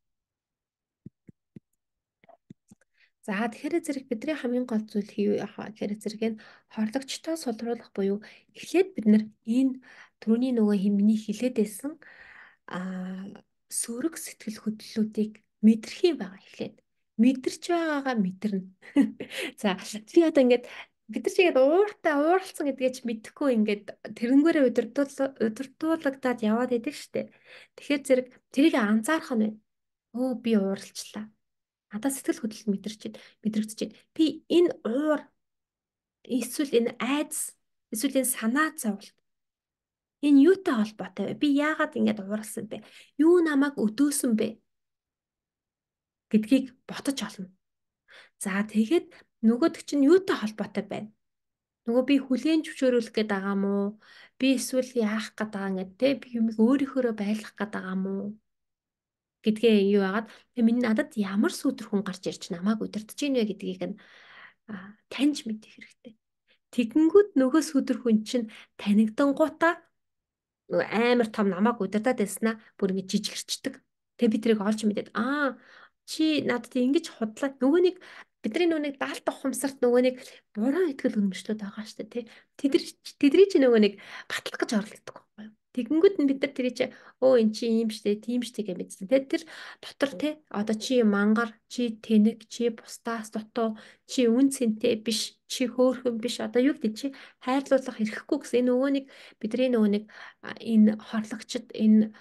За тэгэхээр зэрэг бидний хамгийн гол зүйл хийв яхаа гэхээр зэрэг энэ хорлогчтой сулруулах буюу эхлээд бид нар энэ түрүүний нөгөө хэмний хилээд байсан сөрөг сэтгэл хөдлөлүүдийг мэдрэх юм байгаа эхлээд мэдэрч байгаагаа мэдэрнэ. За би одоо ингээд бид нар чигээд ууралцсан гэдгээ ч мэдэхгүй ингээд тэрнгээрээ удирдуулагдаад яваад идэг штэ. Тэгэхээр зэрэг тэрийг анзаарах нь байна. Өө би ууралчлаа. Надад сэтгэл хөдлөл мэдрэгдчихэд би энэ уур эсвэл энэ айдас эсвэл энэ санаа зовлт энэ юутай холбоотой вэ? Би яагаад ингэж ууралсан бэ? Юу намайг өдөөсөн бэ? Гэдгийг ботож олно. За тэгээд нөгөөдөг чинь юутай холбоотой байна? Нөгөө би хүлээн зөвшөөрүүлэх гээд байгаа мó? Би эсвэл яах гээд байгаа ингээд те би юмыг өөрийнхөөрөө байлгах гээд байгаа мó? Гэдгээ юу яагаад миний надад ямар сүдэр хүн гарч ирж намайг удирдах чинь вэ гэдгийг нь таньж мэдэх хэрэгтэй. Тэгэнгүүт нөгөө сүдэр хүн чинь танигдангуудаа амар том намайг удирдах байснаа бүр ингэ жижигэрчдэг. Тэгээ би тэрийг олж мэдээд чи надад ингэж худлаа нөгөө нэг бидний нөгөө нэг даалт ухамсарт нөгөө нэг буруу ихтгэл үнэмшлүүд байгаа шүү дээ тий. Тэдний чи нөгөө нэг батлах гэж оролддог байхгүй юу? Тэгэнгүүт нь бид нар тэрий чи эн чи ийм штэ тийм штэ гэж мэдсэн. Тэгээд тэр дотор те одоо чи мангар, чи тэнэг, чи бусдаас дутуу, чи үн цэнтэй биш, чи хөөрхөн биш. Одоо юу гэдэг чи хайрлуулах эрхгүй гэсэн энэ нөгөө нэг бидний нөгөө нэг энэ хорлогчд энэ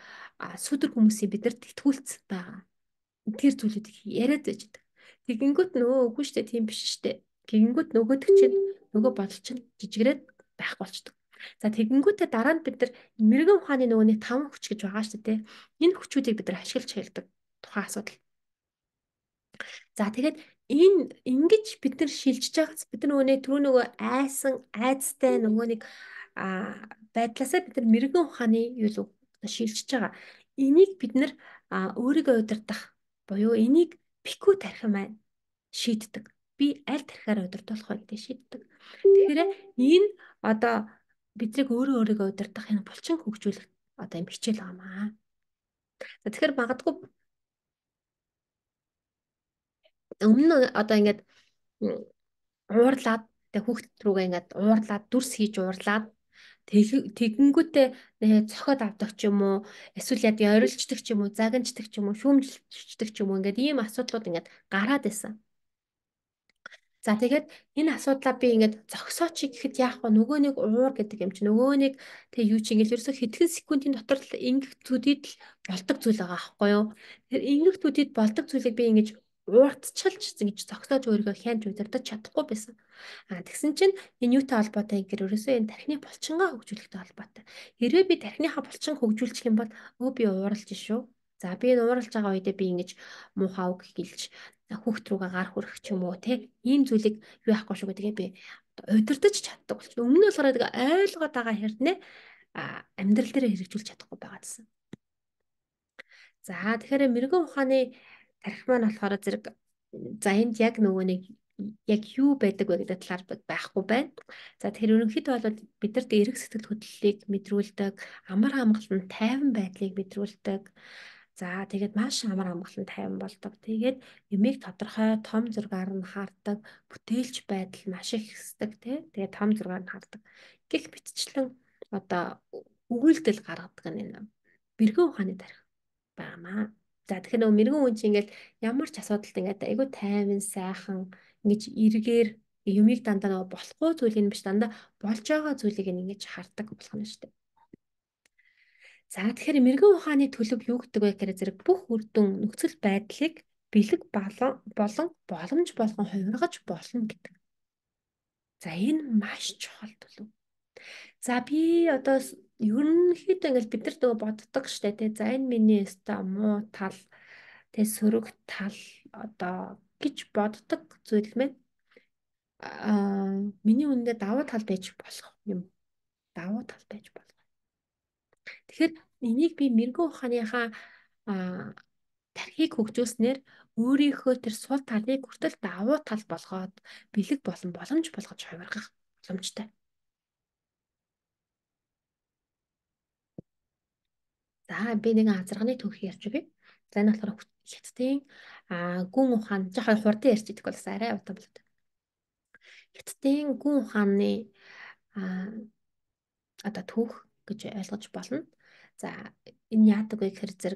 сүдэр хүмүүсийн бидэрт итгүүлсэн байгаа. Тэр зүйлүүдийг яриад байж байгаа. Тэгэнгүүт нөгөө үгүй штэ тийм биш штэ. Тэгэнгүүт нөгөөдөг чинь нөгөө бодол чинь жижигрээд байхгүй болчдөг. За тэгэнгүүтээ дараа нь бид нар мэрэгэн ухааны нөгөө нэг 5 хүч гэж байгаа штэ тий. Энэ хүчүүдийг бид нар ашиглаж хаягдаг тухайн асуудал. За тэгээд энэ ингэж бид нар шилжиж байгаас бид нар нөгөө нэг түрүү нөгөө айсан айцтай нөгөө нэг байдлаасаа бид нар мэрэгэн ухааны юу л шилжиж байгаа. Энийг бид нар өөрийгөө удирдах буюу энийг пику тархин маань шийддэг. Би аль тархиаар удирдах вэ гэдэг шийддэг. Тэгэхээр энэ одоо бидрийг өөрийгөө удирдах энэ булчин хөгжүүлэх одоо юм хичээл байгаамаа. Тэгэхээр магадгүй өмнө нь одоо ингээд уурлаад тэг хүүхд рүүгээ ингээд уурлаад дүрс хийж уурлаад тэгэнгүүтээ цохоод авдаг ч юм уу эсвэл яг орилждаг ч юм уу загинждаг ч юм уу шүүмжилдэг ч юм уу ингээд ийм асуудлууд ингээд гараад байсан. За тэгээд энэ асуудлаа би ингээд зогсооч гэхэд яах вэ? Нөгөө нэг уур гэдэг юм чи нөгөө нэг тэг юу чи ингээд ерөөсө хэдхэн секундын дотор л ингэх зүйлүүд л болдог зүйл байгаа аахгүй юу? Тэгэхээр ингэх зүйлүүд болдог зүйлийг би ингэж ууртчилж ингэж зогсоож өөрийгөө хянж удирдах чадахгүй байсан. Тэгсэн чинь энэ юутай холбоотой гэхээр ерөөсөө энэ тархины булчингаа хөгжүүлэхтэй холбоотой. Хэрвээ би тархиныхаа булчин хөгжүүлчих юм бол би ууралж шүү. За би энэ ууралж байгаа үедээ би ингэж муухай үг хэлж хүүхд рүүгээ гар хүрэх ч юм уу те ийм зүйлийг юу яахгүй шүү гэдгээ би удирдах чаддаг болчих. Өмнө нь болохоор ойлгоод байгаа хэрнээ амьдрал дээр хэрэгжүүлж чадахгүй байгаа гэсэн. За тэгэхээр мэрэгэн ухааны тархи маань болохоор зэрэг за энд яг нөгөө нэг яг юу байдаг вэ гэдэг талаар байхгүй байна. За тэгэхээр ерөнхийдөө бол бидэрт эрэг сэтгэл хөдлөлийг мэдрүүлдэг, амар амгалан тайван байдлыг мэдрүүлдэг. За тэгээд маш амар амгалан тайван болдог. Тэгээд юмыг тодорхой том зургаар нь хардаг, бүтээлч байдал маш их хэсдэг тий. Тэгээд том зургаар нь хардаг. Гэх мэтчлэн одоо өгүүлдэл гаргадаг энэ мэрэгэн ухааны тархи байнамаа. За тэгэхээр нөгөө мэрэгэн хүн чинь ингээл ямар ч асуудалд ингээд айгүй тайван сайхан ингэж эргээр юмыг дандаа нөгөө болохгүй зүйлийг биш дандаа болж байгаа зүйлийг ингэж хардаг болох нь шүү дээ. За тэгэхээр мэрэгэн ухааны төлөв юу гэдэг вэ гэхээр зэрэг бүх үр дүн нөхцөл байдлыг бэлэг болон боломж болгон хувиргаж болно гэдэг. За энэ маш чухал төлөв. За би одоо ерөнхийдөө ингээл бид нар нөгөө боддог штэ тий. За энэ миний өстой муу тал тий сөрөг тал одоо гэж боддог зүйл маань миний үнэндээ давуу тал байж болох юм. Давуу тал байж болох. Тэгэхээр энийг би мэрэгэн ухааныхаа тархийг хөгжүүлснээр өөрийнхөө тэр сул талыг хүртэл давуу тал болгоод бэлэг болон боломж болгож хувиргах боломжтой. За би нэг азарганы түүх ярьж өгье. За энэ болохоор хятадын гүн ухаан жоохон хурдан ярьж идэх бол арай удаа болоод. Хятадын гүн ухааны одоо түүх гэж ойлгож болно. За энэ яадаг вэ гэхээр зэрэг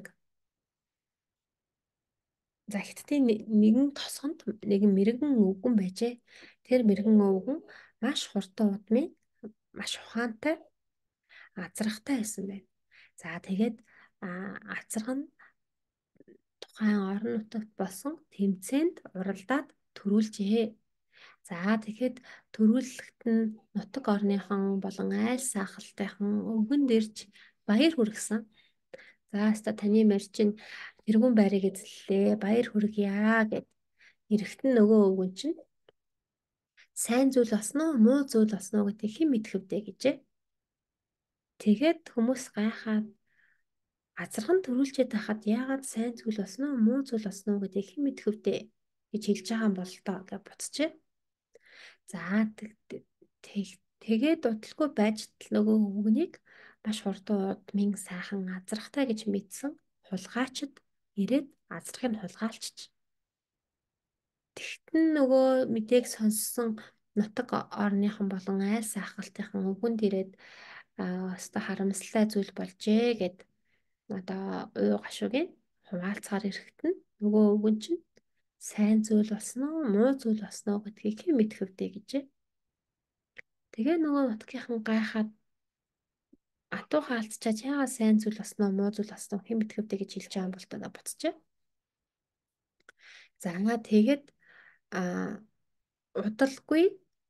за хятадын нэгэн тосгонд нэгэн мэрэгэн өвгөн байжээ. Тэр мэрэгэн өвгөн маш хурдан удмын маш ухаантай азрахтай байсан байна. За тэгээд азрах нь тухайн орон нутагт болсон тэмцээнд уралдаад төрүүлжээ. За тэгэхэд төрүүлэхэд нь нутаг орныхон болон айл саахалтайхан өвгөн дэрж баяр хүргэсэн. За хаста таны мэр чинь тэрүүн байрыг эзэллээ. Баяр хүргье гэд эрэхтэн нөгөө өвгөн чинь сайн зүйл болсон уу, муу зүйл болсон уу гэдгийг хэн мэдэх вдэ гэжээ. Тэгээд хүмүүс гайхаад азархан төрүүлчихэд байхад яагаад сайн зүйл болсон уу, муу зүйл болсон уу гэдгийг хэн мэдэх вдэ гэж хэлж байгаа юм бол тоо гэж буцчээ. За тэгээд удалгүй байж нөгөө өвгнийг маш хурдан удмын сайхан азрахтай гэж мэдсэн хулгайчд ирээд азрахыг хулгайлчих. Тэгтэн нөгөө мэдээг сонссон нутаг орныхон болон айл сайхалтынхан өвгөнд ирээд өстой харамсалтай зүйл болжээ гэд одоо уу гашуугийн хуваалцахаар ирэхэд нь нөгөө өвгөн чинь сайн зүйл болсон уу муу зүйл болсон уу гэдгийг хэн мэдэх вдэ гэжээ. Тэгээ нөгөө нутгийнхан гайхаад Атуухан алдчихаж яагаад сайн зүйл болсноо муу зүйл болсноо хэн мэдхэвдэ гэж хэлж байгаа юм бол та буцчих. За тэгээд а удалгүй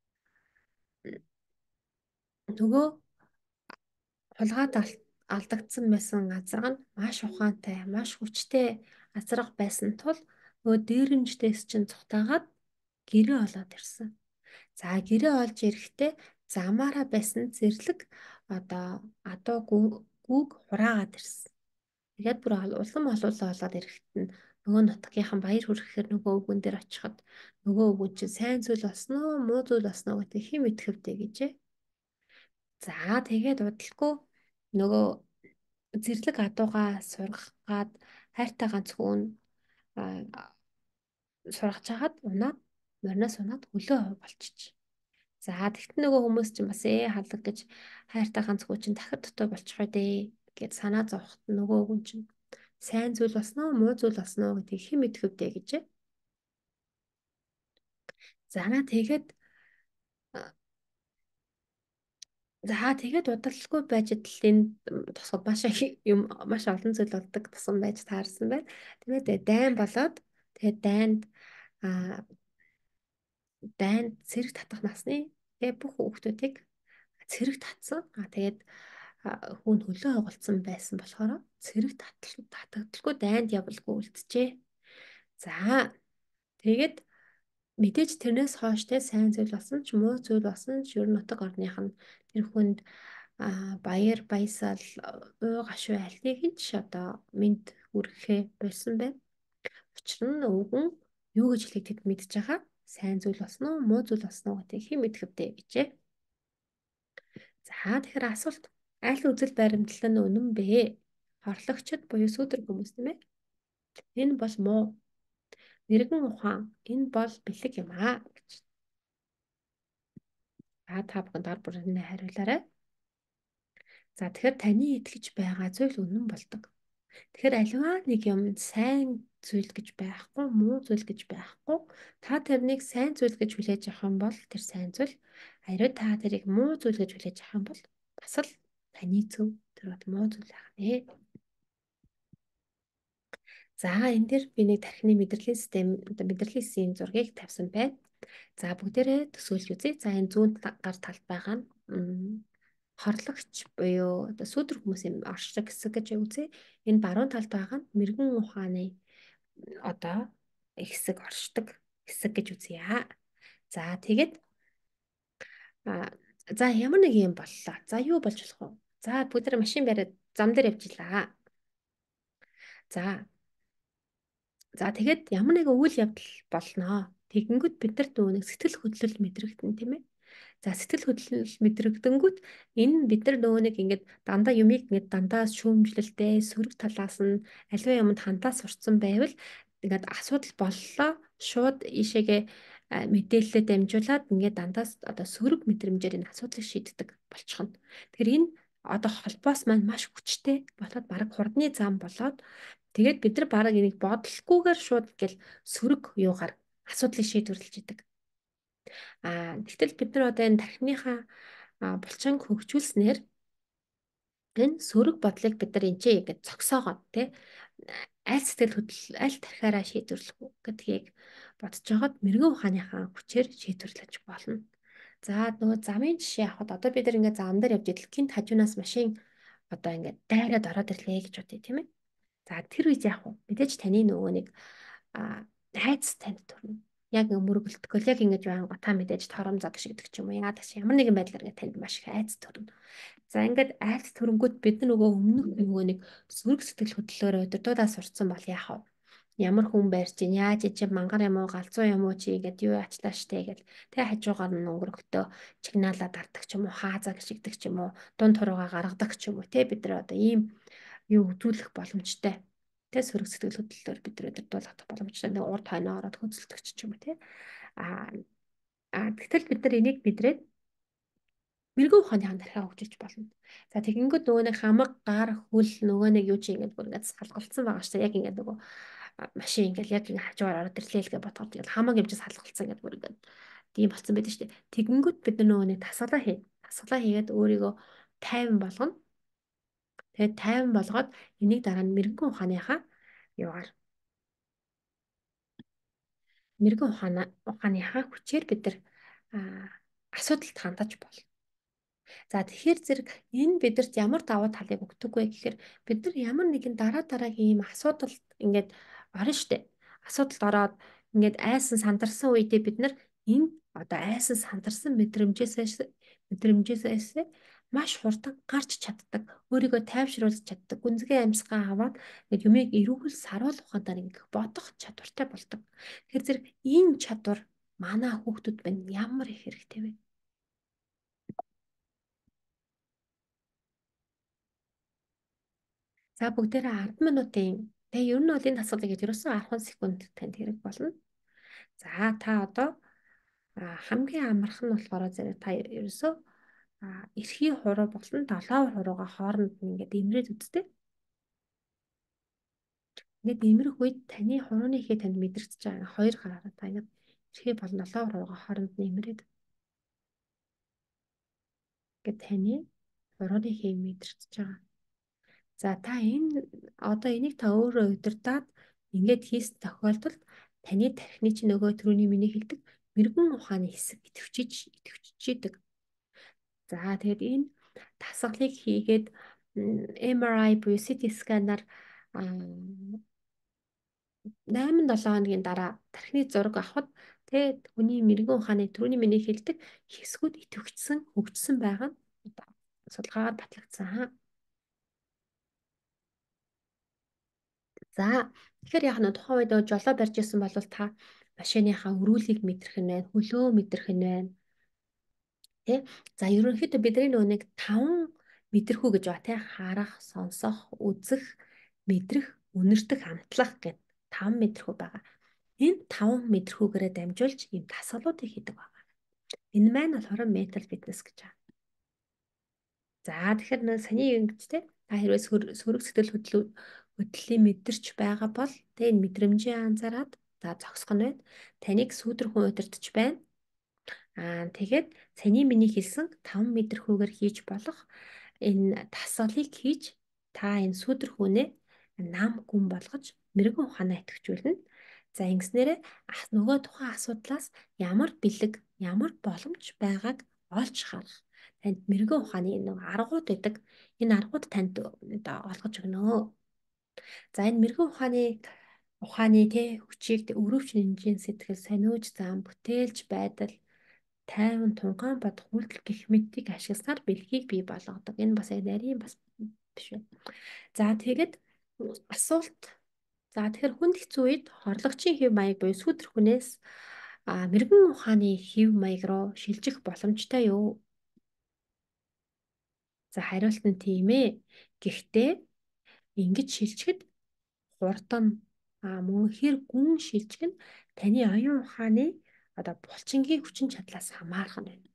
нөгөө хулгайд алдагдсан байсан азар нь маш ухаантай, маш хүчтэй азрах байсан тул нөгөө дээрэмжтэйс чинь цухтаагаад гэрээ олоод ирсэн. За гэрээ олж ирэхдээ замаараа байсан зэрлэг одоо адуу гүүг хураагаад ирсэн. Тэгээд бүр улам олуулаа олоод ирэхэд нь нөгөө нутгийнхаа баяр хүрхэхээр нөгөө өвгөн дээр очиход нөгөө өвгөн чинь сайн зүйл болсноо муу зүйл болсноо гэдэг хэн мэдхэвдэ гэжээ. За тэгээд удалгүй нөгөө зэрлэг адуугаа сургахад хайртай ганц хүн сургаж хагаад унаад мориноос унаад хөлөө болчих. За тэгт нөгөө хүмүүс чинь бас халаг гэж хайртай ганц хүн чинь дахид дутуу болчих үү дээ гэд санаа зовхот нөгөө хүн чинь сайн зүйл болсноо муу зүйл болсноо гэдгийг хэн мэдэх вэ гэж. За тэгээд удалгүй байж идэл энэ тусгад маш их юм маш олон зүйл болдог тусам байж таарсан байна. Тэгээд дайн болоод тэгээд дайнд цэрэг татах насны тэгээд бүх хүүхдүүдийг цэрэг татсан. Тэгээд хүн хөлөө оголцсон байсан болохоор цэрэг татагдaltaгүй дайнд явалгүй үлджээ. За тэгээд мэдээж тэрнээс хойш те сайн зүйл болсон ч муу зүйл болсон ч ер нь нутаг орных нь тэр хүнд баяр баясал уу гашуу аль нэг ч одоо мэд хүрхээ болсон байна. Учир нь өвгөн юу гэж хэлэх тэд мэдж байгаа сайн зүйл болсон уу муу зүйл болсон уу гэдгийг хэн мэдэх вэ гэжээ. За тэгэхээр асуулт аль үзэл баримтлал нь үнэн бэ? Хорлогчд буюу сүүдэр хүмүүс тийм ээ. Энэ бол муу. Нэргэн ухаан энэ бол бэлэг юм аа гэж. Та бүхэн дор бүр энэ хариулаарай. За тэгэхээр таны итгэж байгаа зүйл үнэн болдог. Тэгэхээр аливаа нэг юм сайн зүйл гэж байхгүй, муу зүйл гэж байхгүй. Та тэрнийг сайн зүйл гэж хүлээж авах юм бол тэр сайн зүйл. Харин та тэрийг муу зүйл гэж хүлээж авах юм бол бас л таны зөв тэр бол муу зүйл байх нэ. За энэ дээр би нэг тархины мэдрэлийн систем, мэдрэлийн систем зургийг тавьсан байна. За бүгдээрээ төсөөлж үзье. За энэ зүүн гар талд байгаа нь хорлогч буюу одоо сүүдэр хүмүүсийн оршдог хэсэг гэж үзье. Энэ баруун талд байгаа нь мэрэгэн ухааны одоо хэсэг оршдог хэсэг гэж үзье. За тэгээд за ямар нэг юм боллоо. За юу болж болох вэ? За бүгд машин бариад зам дээр явж илаа. За тэгээд ямар нэг үйл явдал болноо. Тэгэнгүүт бид нар дүүнийг сэтгэл хөдлөл мэдрэгдэн тийм ээ. За сэтгэл хөдлөл мэдрэгдэнгүүт энэ бид нар дүүнийг ингээд дандаа юмыг ингээд дандаа шүүмжлэлтэй сөрөг талаас нь аливаа юмд хандаа сурцсан байвал ингээд асуудал боллоо шууд ишээгээ мэдээлэлээ дамжуулаад ингээд дандаа одоо сөрөг мэдрэмжээр энэ асуудлыг шийддэг болчихно. Тэгэхээр энэ одоо холбоос маань маш хүчтэй болоод бараг хурдны зам болоод тэгээд бид нар бараг энийг бодлохгүйгээр шууд ингээл сөрөг юугаар асуудлыг шийдвэрлэж идэг. Тэгтэл бид нар одоо энэ тархиныхаа булчинг хөгжүүлснээр энэ сөрөг бодлыг бид нар энэ ингээд цогсоогоод тий аль сэтгэл хөдлөл аль тархиараа шийдвэрлэх үү гэдгийг бодож байгаад мэрэгэн ухааныхаа хүчээр шийдвэрлэж болно. За нөгөө замын жишээ авахад одоо бид нар ингээд зам дээр явж идэл гинт хажуунаас машин одоо ингээд дайраад ороод ирлээ гэж бодъё тийм ээ. За тэр үед яах вэ? Мэдээж таны нөгөө нэг хайц танд төрнө. Яг мөргөлтгөл яг ингэж байгаа та мэдээж тором заг шигдэг ч юм уу. Яагаад гэж ямар нэгэн байдлаар ингээд танд маш их айц төрнө. За ингээд айц төрөнгөт бид нөгөө өмнөх нөгөө нэг сөрөг сэтгэл хөдлөлөөр өдөртөөдөө сурцсан бол яах вэ? Ямар хүн барьж ийн яаж ич мангар юм уу галзуу юм уу чи гэдэг юу ачлаа штэ гэл тэг хажуугаар нь өнгөрөхдөө чигнаалаа дардах ч юм уу хаазаа гიშгдэг ч юм уу дунд туруугаа гаргадаг ч юм уу те бид нар одоо ийм юу үзүүлэх боломжтой те сөрөг сэтгэл хөдлөлөөр бид нар өдөртөөлөх боломжтой нэг урд хойноо ороод хөдөлтөг ч юм уу те тэгтэл бид нар энийг бидрээд мэрэгэн ухааны дарахаа хөгжиж болно. За тэгэнгүүт нөгөө нэг хамаг гар хөл нөгөө нэг юу чи ингэж бүр ингэж салгалцсан байгаа шүү дээ. Яг ингэж нөгөө машин ингээл яг ингэ хажуугаар ороод ирлээ л гэж бодоход тэгэл хамаг хэмжээс салгалцсан гэдэг бүр ингэ тийм болцсон байдаг шүү дээ. Тэгэнгүүт бид нөгөө нэг тасгалаа хий. Тасгалаа хийгээд өөрийгөө тайван болгоно. Тэгээд тайван болгоод энийг дараа нь мэрэгэн ухааныхаа юугаар мэрэгэн ухааныхаа хүчээр бид нар асуудалд хандаж болно. За тэгэхээр зэрэг энэ бидэрт ямар давуу талыг өгдөг вэ гэхээр бид нар ямар нэгэн дараагийн ийм асуудалд ингээд орно штэ. Асуудалд ороод ингээд айсан сандарсан үедээ бид нар энэ одоо айсан сандарсан мэдрэмжээсээс маш хурдан гарч чаддаг, өөрийгөө тайвшруулж чаддаг, гүнзгий амьсгаа аваад ингээд юмыг эрүүл саруул ухаанаар ингээд бодох чадвартай болдог. Тэгэхээр зэрэг энэ чадвар манай хүүхдүүд байна ямар их хэрэгтэй вэ? За бүгдээрээ 10 минутын. Тэгээ ер нь бол энэ асуултыг ерөөсөн 10 секунд танд хэрэг болно. За та одоо хамгийн амархан нь болохоор зэрэг та ерөөсөө эрхийн хуруу болон долоовор хурууга хооронд нь ингээд имрээд үзтээ. Ингээд имрэх үед таны хурууны ихээ танд мэдрэгдэж байгаа. Хоёр гараараа та ингээд эрхий болон долоовор хурууга хооронд нь имрээд. Ингээд таны хурууны ихээ мэдрэгдэж байгаа. За та энэ одоо энийг та өөрөө удирдаад ингээд хийсэн тохиолдолд таны тархины чинь нөгөө түрүүний миний хэлдэг мэрэгэн ухааны хэсэг идэвхжиж идэг. За тэгээд энэ дасгалыг хийгээд MRI буюу CT сканаар 8-7 хоногийн дараа тархины зураг авахд тэгээд хүний мэрэгэн ухааны түрүүний миний хэлдэг хэсгүүд идэвхжсэн, хөгжсөн байгаа нь судалгаагаар батлагдсан. За тэгэхээр яг нь тухайн үед жолоо барьж исэн бол та машиныхаа өрүүлгийг мэдрэх нь байна, хөлөө мэдрэх нь байна. Тэ? За ерөнхийдөө бидний нөгөө нэг 5 мэдрэхүү гэж байна, тэ? Харах, сонсох, үзэх, мэдрэх, үнэртэх, амтлах гэд 5 мэдрэхүү байгаа. Энэ 5 мэдрэхүүгээрээ дамжуулж ийм дасгалуудыг хийдэг байгаа. Энэ маань болохоор mental fitness гэж байна. За тэгэхээр нөө саний юм гэж тэ? Та хэрвээ сөрөг сэтгэл хөдлөлийн мэдэрч байгаа бол тэ энэ мэдрэмжээ анзаараад за зогсох нь байна. Таныг сүйдрэх удирдах байна. Тэгээд саний миний хэлсэн 5 мэдрэхүүгээр хийж болох энэ дасгалыг хийж та энэ сүйдрхүүнээ нам гүн болгож мэрэгэн ухаанаа идэвхжүүлнэ. За ингэснээрээ нөгөө тухайн асуудлаас ямар бэлэг, ямар боломж байгааг олж харах. Танд мэрэгэн ухааны нэг аргууд байдаг. Энэ аргууд танд олгож өгнө. За энэ мэрэгэн ухааны хүчийг өрөвч нэмжийн сэтгэл, сониуч зам, бүтээлч байдал, тайван тунгаан бодох үйлдэл гэх мэтийг ашигласаар бэлгийг бий болгодог. Энэ бас нарийн бас биш үү. За тэгээд асуулт. За тэгэхээр хүнд хэцүү үед хорлогчийн хэв маяг буюу сүйдрхүүнээс мэрэгэн ухааны хэв маяг руу шилжих боломжтой юу? За хариулт нь тийм ээ. Гэхдээ ингэж шилжихэд хурдан мөн хэр гүн шилжих нь таны оюун ухааны одоо булчингийн хүчин чадлаас хамаарх нь байна.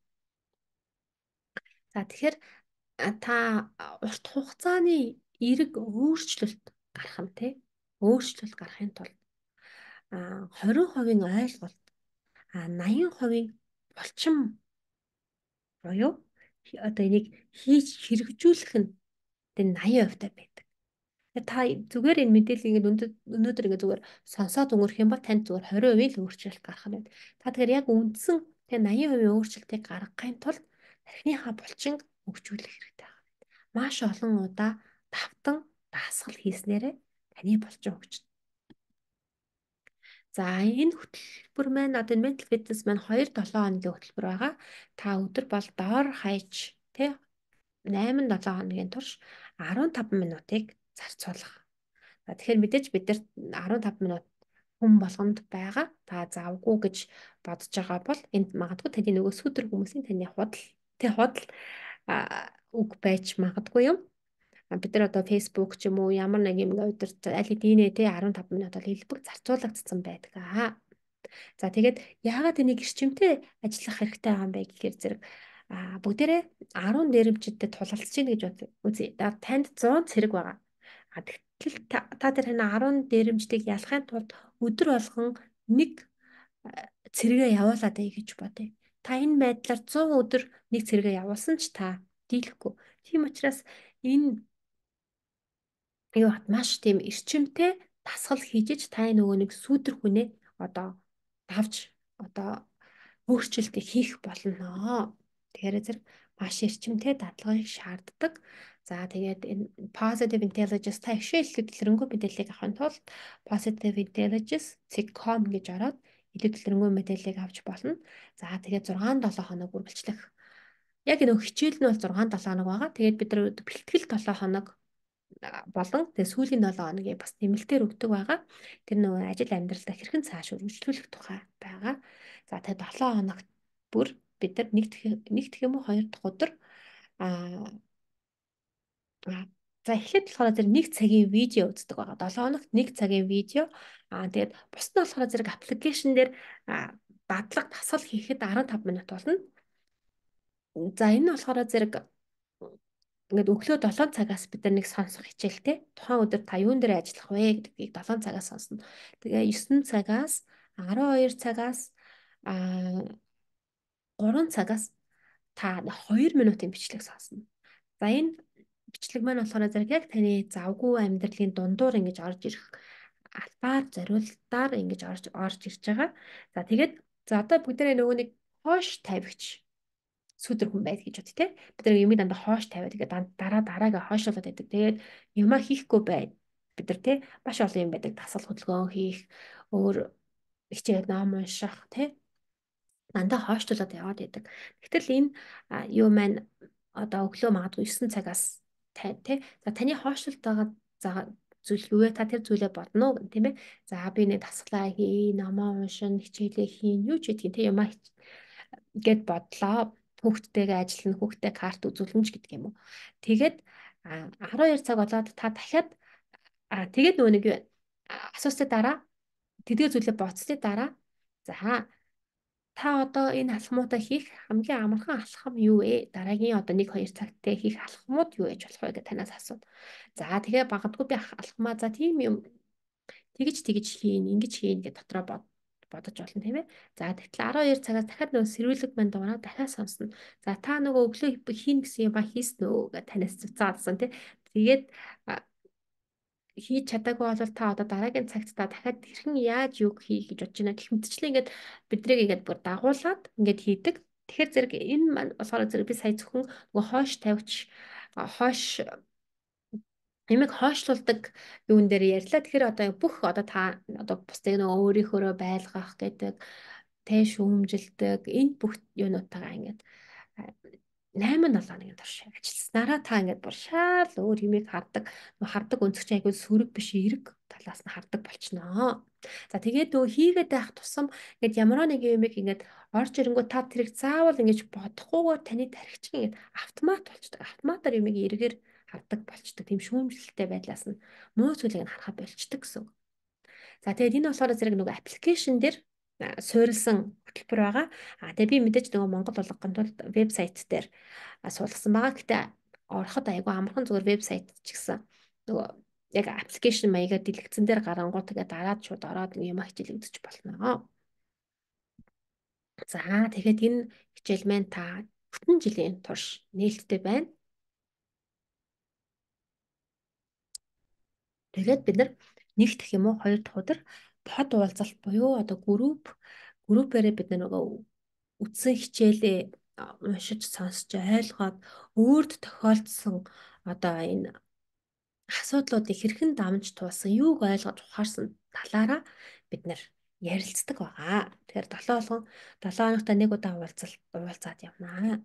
За тэгэхээр та урт хугацааны эерэг өөрчлөлт гарах нь тий өөрчлөлт гарахын тулд 20% ойлголт 80% булчин буюу одоо энийг хийж хэрэгжүүлэх нь тэр 80% таа байдаг. Та зүгээр энэ мэдээллийг өнөөдөр ингэ зүгээр сонсоод өнгөрөх юм бол танд зүгээр 20% л өөрчлөлт гарах нь байна. Та тэгэхээр яг үндсэн тэр 80% өөрчлөлтийг гаргахын тулд тархиныхаа булчинг хөгжүүлэх хэрэгтэй байна. Маш олон удаа давтан дасгал хийснээрээ таны булчин хөгжинэ. За энэ хөтөлбөр маань одоо mental fitness маань 2-7 хоногийн хөтөлбөр байгаа. Та өдөр бол доор хаяж тий 8-7 хоногийн турш 15 минутыг зарцуулах. За тэгэхээр мэдээж бид нар 15 минут хүн болгонд байгаа. Та завгүй гэж бодож байгаа бол энд магадгүй таны нөгөө сүдэр хүмүүсийн таны худал үг байж магадгүй юм. Бид нар одоо Facebook ч юм уу ямар нэг юм удирд аль хэдийнэ те 15 минут бол хэлбэг зарцуулагдсан байдаг. За тэгээд яагаад энийг эрчимтэй ажиллах хэрэгтэй байгаа юм бэ гэхээр зэрэг бүгдээрээ 10 дээрэмчдэд тулалдаж чинь гэж үзье. Танд 100 цэрэг байгаа. Тэгтэл та тэр 10 дээрэмчдийг ялахын тулд өдөр болгон нэг цэрэгээ явуулаад бай гэж бодъё. Та энэ байдлаар 100 өдөр нэг цэрэгээ явуулсан ч та дийлэхгүй. Тийм учраас энэ юу бат маш тийм эрчимтэй дасгал хийж ич та нөгөө нэг сүүдэр хүнээ одоо давж одоо өөрчлөлтийг хийх болно. Тэгэхээр зэрэг маш эрчимтэй дадлагыг шаарддаг. За тэгээд энэ positive intelligence та ихшээ илүү дэлгэрэнгүй мэдээллийг авахын тулд positive intelligence.com гэж ороод илүү дэлгэрэнгүй мэдээллийг авч болно. За тэгээд 6-7 хоног үргэлжлэх. Яг энэ хичээл нь бол 6-7 хоног байгаа. Тэгээд бид нар бэлтгэл 7 хоног болон тэгээ сүүлийн 7 хоногийн бас нэмэлтээр өгдөг байгаа. Тэр нөгөө ажил амьдралдаа хэрхэн цааш үргэлжлүүлэх тухай байгаа. За тэгээ 7 хоногт бүр бид нар нэг дэх юм уу хоёр дахь өдөр аа за эхлээд болохоор зэрэг нэг цагийн видео үздэг байгаа. 7 хоногт нэг цагийн видео. Тэгээд бусд нь болохоор зэрэг аппликейшн дээр дадлаг тасгал хийхэд 15 минут болно. За энэ нь болохоор зэрэг ингээд өглөө 7 цагаас бид нар нэг сонсох хичээлтэй. Тухайн өдөр та юун дээр ажиллах вэ гэдгийг 7 цагаас сонсно. Тэгээ 9 цагаас 12 цагаас 3 цагаас та 2 минутын бичлэг сонсно. За энэ бичлэг маань болохоор зэрэг яг таны завгүй амьдралын дундуур ингэж орж ирэх албаар зориултаар ингэж орж ирж байгаа. За тэгээд за одоо бүгдээ нөгөө нэг хоош тавигч сүдэр хүн байд гэж бод тэ. Бид нар юмыг дандаа хоош тавиад тэгээд дараагаа хойшлуулад байдаг. Тэгээд юмаа хийхгүй бай. Бид нар тэ маш олон юм байдаг. Дасгал хөдөлгөөн хийх, өөр хичээл ном унших тэ. Дандаа хойшлуулад яваад байдаг. Гэтэл энэ юу маань одоо өглөө магадгүй 9 цагаас тэ. За таны хойшлуулж байгаа зүйл юу вэ? Та тэр зүйлээ бодно уу тийм ээ. За би нэг дасгалаа хий, номоо уншин, хичээлээ хийн, юу ч гэдгийг тийм юмаа гэд бодлоо. Хүүхдтэйгээ ажиллана, хүүхдтэй карт үзүүлэмж гэдэг юм уу. Тэгээд 12 цаг болоод та дахиад тэгээд нөгөө нэг асуусны дараа тэдгээр зүйлээ бодсны дараа за та одоо энэ алхмуудаа хийх хамгийн амархан алхам юу вэ? Дараагийн одоо 1-2 цагтээ хийх алхмууд юу гэж болох вэ гэж танаас асуув. За тэгээ багадгүй би алхмаа за тийм юм тэгж хийн, ингэж хийн гэж дотроо бодож болно тийм ээ. За тэгтэл 12 цагаас дахиад нөгөө сэрүүлэг манд дуураа дахиад сонсно. За та нөгөө өглөө хийн гэсэн юм ба хийсэн үү гэж танаас цуцаадсан тийм. Тэгээд хийж чадаагүй бол та одоо дараагийн цагт та дахиад хэрхэн яаж юу хийх гэж бодож байна. Гэх мэтчлэн ингээд биднийг ингээд бүр дагуулад ингээд хийдэг. Тэгэхээр зэрэг энэ маань болохоор зэрэг би сая зөвхөн нөгөө хоош тавьч хоош ямиг хойшлуулдаг юун дээр ярьлаа. Тэгэхээр одоо бүх одоо та одоо бусдыг нөгөө өөрийнхөө байлгах гэдэг, тэ шүүмжилдэг энэ бүх юунуудтайгаа ингээд 8-7 хоногийн турш ажилласнараа та ингээд бүр шал өөр юмыг хардаг өнцөг чинь айгүй сөрөг биш эрг талаас нь хардаг болчихноо. За тэгээд нөгөө хийгээд байх тусам ингээд ямар нэг юмыг ингээд орж ирэнгүүт та тэрийг заавал ингэж бодохгүйгээр таны тархич ингээд автомат болчихдог. Автоматар юмыг эргээр хардаг болчдөг. Тийм шүүмжлэлтэй байдлаас нь муу зүйлийг нь харахад болчдөг гэсэн. За тэгээд энэ болохоор зэрэг нөгөө аппликейшн дээр суурилсан хөтөлбөр байгаа. Тэгээ би мэдээж нөгөө Монгол болгохын тулд вебсайт дээр суулгасан байгаа. Гэтэ ороход айгүй амархан зүгээр вебсайт ч гэсэн нөгөө яг аппликейшн маягаар дэлгэцэн дээр гарангуй тэгээ дараад шууд ороод юм хичээлэгдэж болно. За тэгээд энэ хичээл маань та бүтэн жилийн турш нээлттэй байна. Тэгээд бид нар нэг дэх юм уу хоёр дахь өдөр под уулзалт буюу одоо группээрээ бид нөгөө үтсэн хичээлээ уншиж сонсч ойлгоод өөрт тохиолдсон одоо энэ асуудлуудыг хэрхэн дамж туулсан, юуг ойлгож ухаарсан талаараа бид нэр ярилцдаг байгаа. Тэгэхээр 7 хоногт нэг удаа уулзаад явнаа.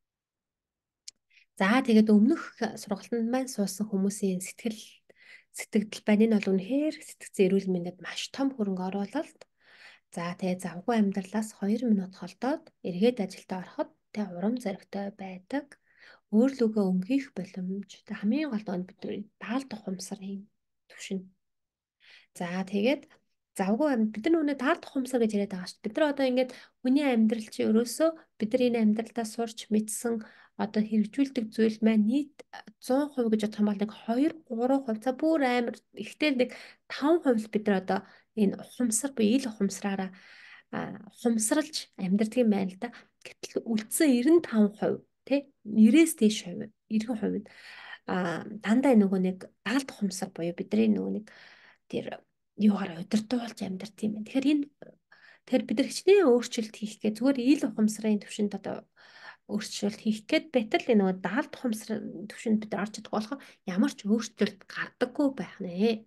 За тэгээд өмнөх сургалтанд маань суусан хүмүүсийн сэтгэл байна. Энэ бол үнэхээр сэтгцэн эрүүл мэндэд маш том хөрөнгө оруулалт. За тэгээ завгүй амьдралаас 2 минут холдоод эргээд ажилдаа ороход тэ урам зоригтой байдаг. Өөрлөгөө өнгөх боломж. Тэ хамгийн гол нь бидний даалт ухамсарын түвшин. За тэгээд бид нар өнөө таард ухамсар гэж яриад байгаа шүү дээ. Бид нар одоо ингээд хүний амьдрал чи өрөөсөө бид нар энэ амьдралдаа сурч мэдсэн одоо хэрэгжүүлдэг зүйл маань нийт 100% гэж бодох юм бол нэг 2-3% за бүр амар ихтэй нэг 5% бид нар одоо энэ ухамсар буюу ил ухамсараараа ухамсарлж амьдрдаг юм байна л да. Гэтэл үлдсэн 95% тий 90-с дээш хувь 90% дандаа нөгөө нэг даалт ухамсар буюу бидний нөгөө нэг тэр юугаар удирдуулж амьдрт юм байна. Тэгэхээр бид нар хичнээн өөрчлөлт хийхгээ зүгээр ил ухамсарын төвшөнд одоо өөрчлөлт хийх гээд байтал энэ нөгөө даалт ухамсарын төвшөнд бид нар орж чадах болох ямар ч өөрчлөлт гардаггүй байх нэ.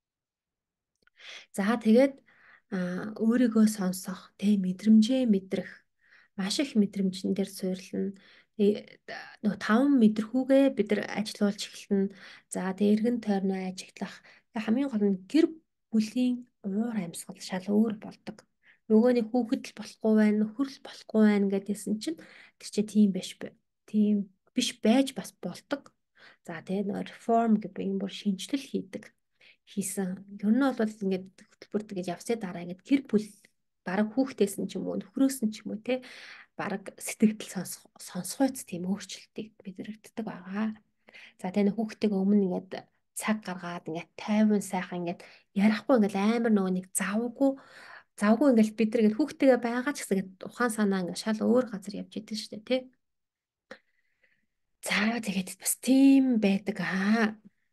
За тэгээд өөрийгөө сонсох, тэ мэдрэмжээ мэдрэх, маш их мэдрэмжэн дээр суйрлана. Нөгөө таван мэдрэхүүгээ бид нар ажилуулж эхэлнэ. За тэгээд эргэн тойрноо ажиглах. Хамгийн гол нь гэр бүлийн уур амьсгал шал өөр болдог. Нөгөөний хүүхэд л болохгүй байна, нөхөр л болохгүй байна гэдээсэн чинь тэр чинь тийм биш бай. Тийм биш байж бас болдог. За тэгээд нөгөө реформ гэдэг юм бүр шинжилэл хийсэн. Ер нь бол ингээд хөтөлбөрт гэж явсны дараа ингээд гэр бүл бараг хүүхдээс нь ч юм уу нөхрөөс нь ч юм уу те бараг сэтгэл сонсгойц тийм өөрчлөлтийг мэдрэгддэг байгаа. За тэгээ хүүхдтэйгээ өмнө ингээд цаг гаргаад ингээд тайван сайхан ингээд ярихгүй ингээд амар нөгөө нэг завгүй ингээд бид нар ингээд хүүхдтэйгээ байгаа ч гэсэн ингээд ухаан санаа ингээд шал өөр газар явж идэв штэ тий. За тэгээд бас тийм байдаг аа.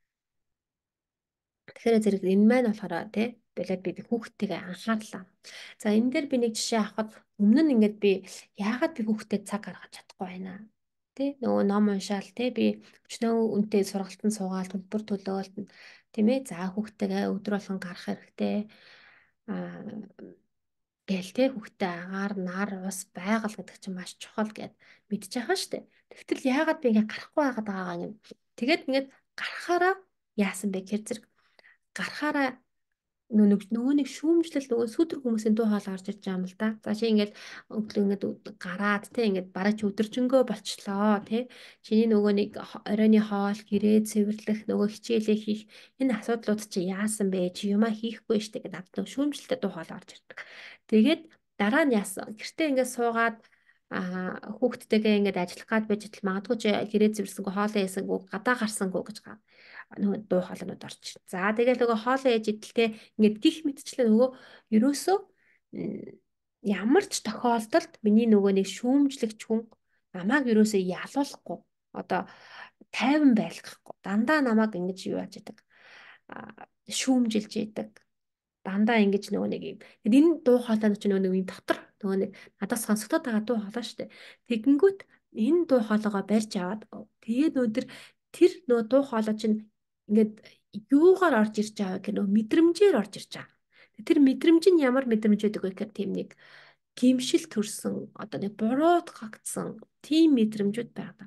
Тэгэхээр зэрэг энэ маань болохоор тий болоод би хүүхдтэйгээ анхаарлаа. За энэ дээр би нэг жишээ авахад өмнө нь ингээд би яагаад би хүүхдтэй цаг гаргаж чадахгүй байна. Тэ нөгөө ном уншаал тэ би өчнөө үнтэй сургалтанд суугаад төлбөр төлөөлт тийм ээ за хүүхдтэйгээ өдөр болгон гарах хэрэгтэй. Аа гээл те хүүхдтэй агаар нар ус байгаль гэдэг чинь маш чухал гэд мэдчих яхаа штэ. Тэгтэл яагаад би ингээ гарахгүй байгаад байгаагаа юм. Тэгээд ингээд гарахаараа яасан бэ гэхэр зэрэг гарахаараа нөгөө нэг шүүмжлэл нөгөө сүүдэр хүмүүсийн дуу хоолой орж ирж байгаа юм л да. За чи ингээд өглөө ингээд гараад те ингээд бараг чи өдөржингөө болчлоо те. Чиний нөгөө нэг оройны хоол, гэрээ цэвэрлэх, нөгөө хичээлээ хийх энэ асуудлууд чи яасан бэ? Чи юмаа хийхгүй штэ гэдэг авт нөгөө шүүмжлэлтэй дуу хоолой орж ирдэг. Тэгээд дараа нь яасан? Гэртээ ингээд суугаад хүүхдтэйгээ ингээд ажиллах гад байж тал магадгүй чи гэрээ цэвэрсэнгүү хоолоо ясангүй гадаа гарсангүй гэж нөгөө дуу хоолойнууд орж ир. За тэгэл нөгөө хоолоо ээж идэлтэй ингээд гих мэтчлээ нөгөө ерөөсөө ямар ч тохиолдолд миний нөгөө нэг шүүмжлэгч хүн намайг ерөөсөө ялуулахгүй одоо тайван байлгахгүй дандаа намайг ингэж юу яаж идэг шүүмжилж идэг дандаа ингэж нөгөө нэг юм. Тэгэд энэ дуу хоолойнууд ч нөгөө нэг юм дотор нөгөө нэг надад сонсогдоод байгаа дуу хоолой шүү дээ. Тэгэнгүүт энэ дуу хоолойгоо барьж аваад тэгээд өнөдр тэр нөгөө дуу хоолой чинь ингээд юугаар орж ирж байгаа гэх нөгөө мэдрэмжээр орж ирж байгаа. Тэр мэдрэмж нь ямар мэдрэмж байдаг вэ гэхээр тийм нэг гимшил төрсөн одоо нэг буруутгагдсан тийм мэдрэмжүүд байдаг.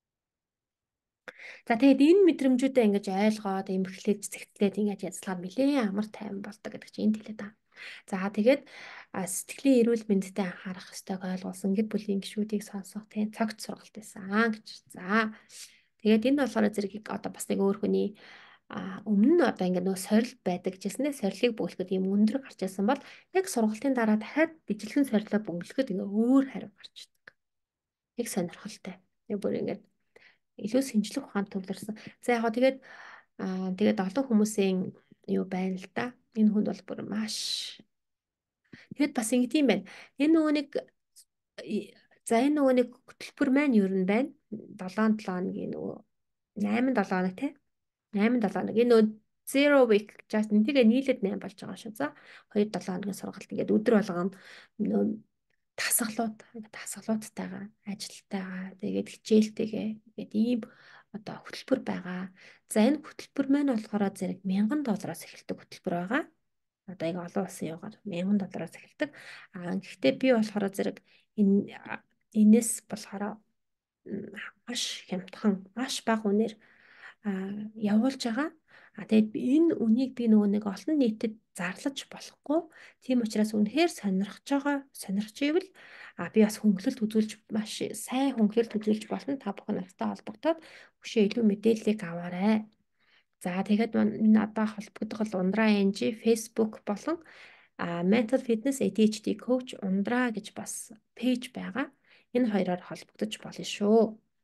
За тэгээд энэ мэдрэмжүүдээ ингэж ойлгоод эмхлээд зэгтлээд ингэж язлахаар нэлээд амар тайван болдог гэдэг чинь энэ хэлээд байгаа. За тэгээд сэтгэлийн эрүүл мэндэд анхаарах ёстойг ойлгуулсан гэр бүлийн гишүүдийг сонсох тийм цогц сургалт байсан гэж. За тэгээд энэ болохоор зэрэг одоо бас нэг өөр хүний өмнө нь одоо ингээд нөгөө сорил байдаг гэжсэнээ сорилыг бөглөхөд юм өндөр гарч ирсэн бол яг сургалтын дараа дахиад бичлэгэн сорилоо бөглөхөд ингээд өөр хариу гарч ирдэг. Нэг сонирхолтой. Нэг бүр ингээд илүү шинжлэх ухаанд төвлөрсөн. За яг тэгээд олон хүмүүсийн юу байна л да. Энэ хүнд бол бүр маш тэгэд бас ингэ тийм байна. Энэ нөгөө нэг энэ нөгөө нэг хөтөлбөр маань юу юм байна? 7-7 хоногийн нөгөө 8-7 хоног тий 8-7 хоног. Энэ нөгөө Zero week just энтэйгээ нийлээд 8 болж байгаа шүү. За 2-7 хоногийн сургалт ингээд өдөр болгон нөгөө тасгалуудтайгаа ажилтайгаа тэгээд хичээлтэйгээ ингээд ийм одоо хөтөлбөр байгаа. За энэ хөтөлбөр маань болохоор зэрэг $1000 эхэлдэг хөтөлбөр байгаа. Одоо яг олон улсын юугаар $1000 эхэлдэг. Гэхдээ би болохоор зэрэг энэс болохоор маш хямдхан, маш бага үнээр явуулж байгаа. Тэгээд энэ үнийг би нөгөө нэг олон нийтэд зарлаж болохгүй. Тийм учраас үнэхээр сонирхож ивэл би бас хөнгөлөлт үзүүлж маш сайн хөнгөлөлт үзүүлж болно. Та бүхэн нартай холбогдоод өшөө илүү мэдээллийг аваарай. За тэгээд энэ одоо холбогдох бол Ундраа NG Facebook болон Mental Fitness ADHD Coach Ундраа гэж бас пэйж байгаа. Энэ хоёроор холбогдож болно шүү.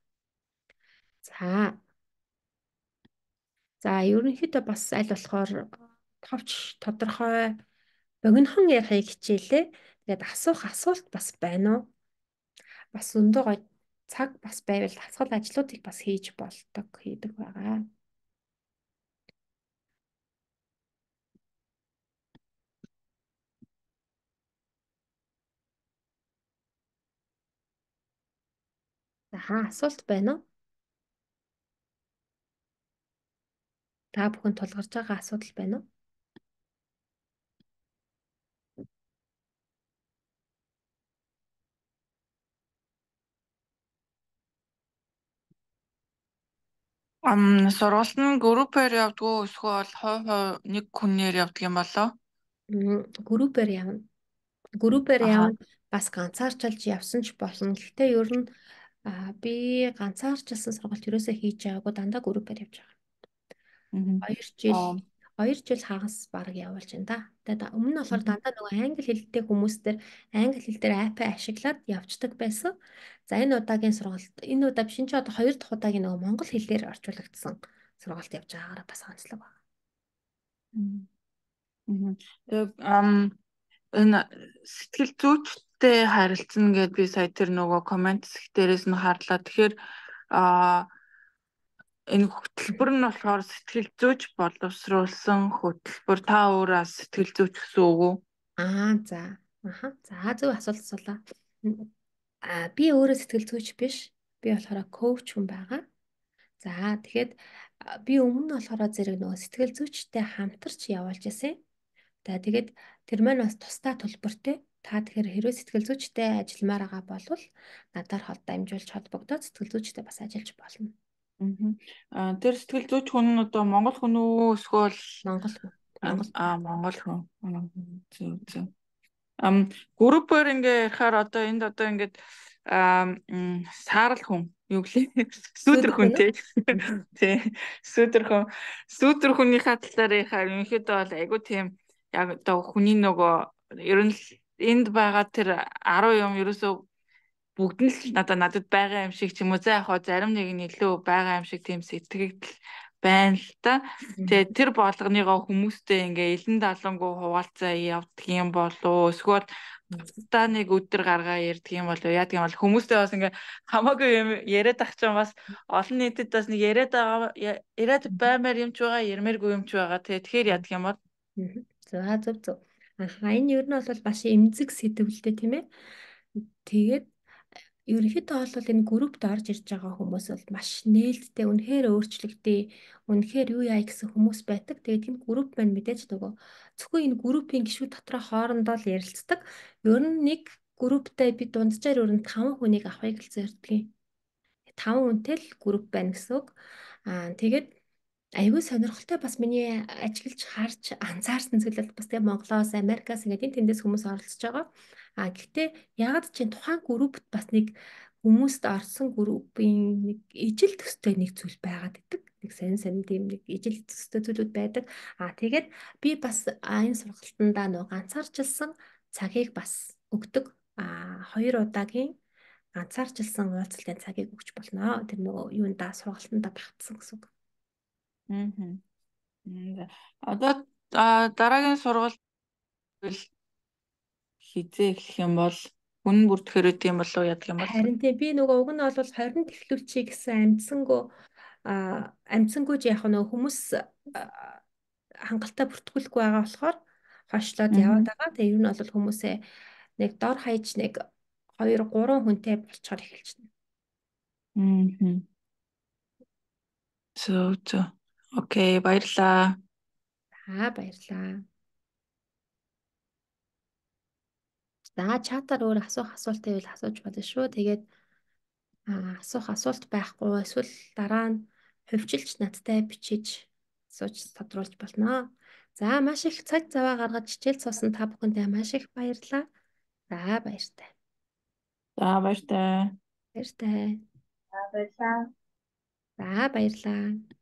За ерөнхийдөө бас аль болохоор товч тодорхой богинохон ярихыг хичээлээ. Тэгээд асуулт бас байна уу? Бас өндөө гоё цаг бас байвал дасгал ажлуудыг бас хийж болдог хийдэг байгаа. За асуулт байна уу? Та бүхэн тулгарч байгаа асуудал байна уу? Сургалт нь группээр явдггүй эсвэл хой хой нэг хүнээр явдаг юм болоо? Группээр явна. Группээр Аха. явна. Бас ганцаарчилж явсан ч болно. Гэхдээ ер нь би ганцаарчилсан сургалт ерөөсөө хийж байгаагүй дандаа группээр явж байгаа. Мгм. 2 жил Аа. 2 жил хагас баг явуулж байна да. Тэгээд өмнө нь болохоор Мгм. дандаа нөгөө англи хэлтэй хүмүүстэр англи хэл дээр апп ашиглаад явцдаг байсан. За энэ удаа биш энэ ч одоо 2 дахь удаагийн нөгөө монгол хэлээр орчуулагдсан сургалт явж байгаагаар бас онцлог байна. Мгм. Мгм. Тэг энэ сэтгэл зүйчтэй харилцана гэд би сая тэр нөгөө коммент дээрээс нь харлаа. Тэгэхээр аа энэ хөтөлбөр нь болохоор сэтгэл зүйч боловсруулсан хөтөлбөр. Та өөрөө сэтгэл зүйч гэсэн үг үү? За. За зөв асуулт асуулаа. Би өөрөө сэтгэл зүйч биш. Би болохоор коуч хүн байгаа. За тэгэхээр би өмнө нь болохоор зэрэг нөгөө сэтгэл зүйчтэй хамтарч явуулж байсан. За тэгээд тэр маань бас тусдаа төлбөртэй. Та тэгэхээр хэрвээ сэтгэл зүйчтэй ажилламаар байгаа бол надаар дамжуулж холбогдоод сэтгэл зүйчтэй бас ажиллаж болно. Мгм. Тэр сэтгэл зүйч хүн нь одоо монгол хүн үү эсвэл Монгол хүн. Монгол. монгол хүн. Зөв зөв. Группээр ингээ ярихаар одоо энд одоо ингээд саарал хүн юу гэлээ сүүдэр хүн тий. Тий. Сүүдэр хүнийхээ талаар ярихаар ерөнхийдөө бол айгу тийм яг одоо хүний нөгөө ер нь л энд байгаа тэр 10 юм ерөөсөө бүгд нь л надад байгаа юм шиг ч юм уу. За яг хоо зарим нэг нь илүү байгаа юм шиг тийм сэтгэгдэл байна л та. Тэгээ тэр болгоныгоо хүмүүстэй ингээ элен далангуу хуваалцаа явдаг юм болоо эсвэл та нэг өдөр гаргаа ярьдаг юм болоо яадаг юм бол хүмүүстэй бас ингээ хамаагүй юм яриад ах чинь бас олон нийтэд бас нэг яриад баймаар юм ч байгаа ярмааргүй юм ч байгаа. Тэгэхээр яадаг юм бол За зөв. Энэ ер нь бол маш эмзэг сэдвэлтэй тийм ээ. Тэгээд ерөнхийдөө бол энэ группт орж ирж байгаа хүмүүс бол маш нээлттэй, үнэхээр өөрчлөгдөе, үнэхээр юу яа гэсэн хүмүүс байдаг. Тэгээд энэ групп маань мэдээж нөгөө зөвхөн энэ группийн гишүүд дотроо хоорондоо л ярилцдаг. Ер нь нэг групптэй би дунджаар ер нь 5 хүнийг авахыг л зорддог. 5 хүнтэй л групп байна гэсэн үг. Тэгээд аюул сонирхолтой бас миний ажиглаж харж анзаарсан зүйлэл бас тэгээ Монголоос, Америкаас ингээд энэ тэндээс хүмүүс оролцож байгаа. Гэхдээ ягаад ч тухайн группт бас нэг хүмүүст орсон группийн нэг ижил төстэй нэг зүйл байгаад идэг. Нэг сонин тийм нэг ижил төстэй зүйлүүд байдаг. Тэгээд би бас энэ сургалтандаа нөө ганцаарчилсан цагийг бас өгдөг. 2 удаагийн ганцаарчилсан уулзалтын цагийг өгч болно. Тэр нөгөө юунда сургалтандаа багтсан гэсэн үг. мгм. Одоо дараагийн сургалт хизээ эхлэх юм бол хүн бүртгэхээр үт юм болов яадаг юм бол Харин тий би нөгөө уг нь бол 20-нд эхлүүлчихье гэсэн амжсангүй яг нөгөө хүмүүс хангалттай бүртгүүлэхгүй байгаа болохоор хойшлоод яваад байгаа. Тэгээ ер нь бол хүмүүсээ нэг дор хаяж нэг 2 3 хүнтэй болцохоор эхэлчихнэ. мгм. Зөв. Окей, баярлаа. Баярлаа. За чатаар өөр асуух асуулт байвал асууж болно шүү. Тэгээд асуух асуулт байхгүй эсвэл дараа нь хувьчилж надтай бичиж асууж тодруулж болно. За маш их цаг зав гаргаж хичээл суусан та бүхэндээ маш их баярлалаа. За баяртай. За баяртай. Баяртай. За баярлалаа. За баярлалаа.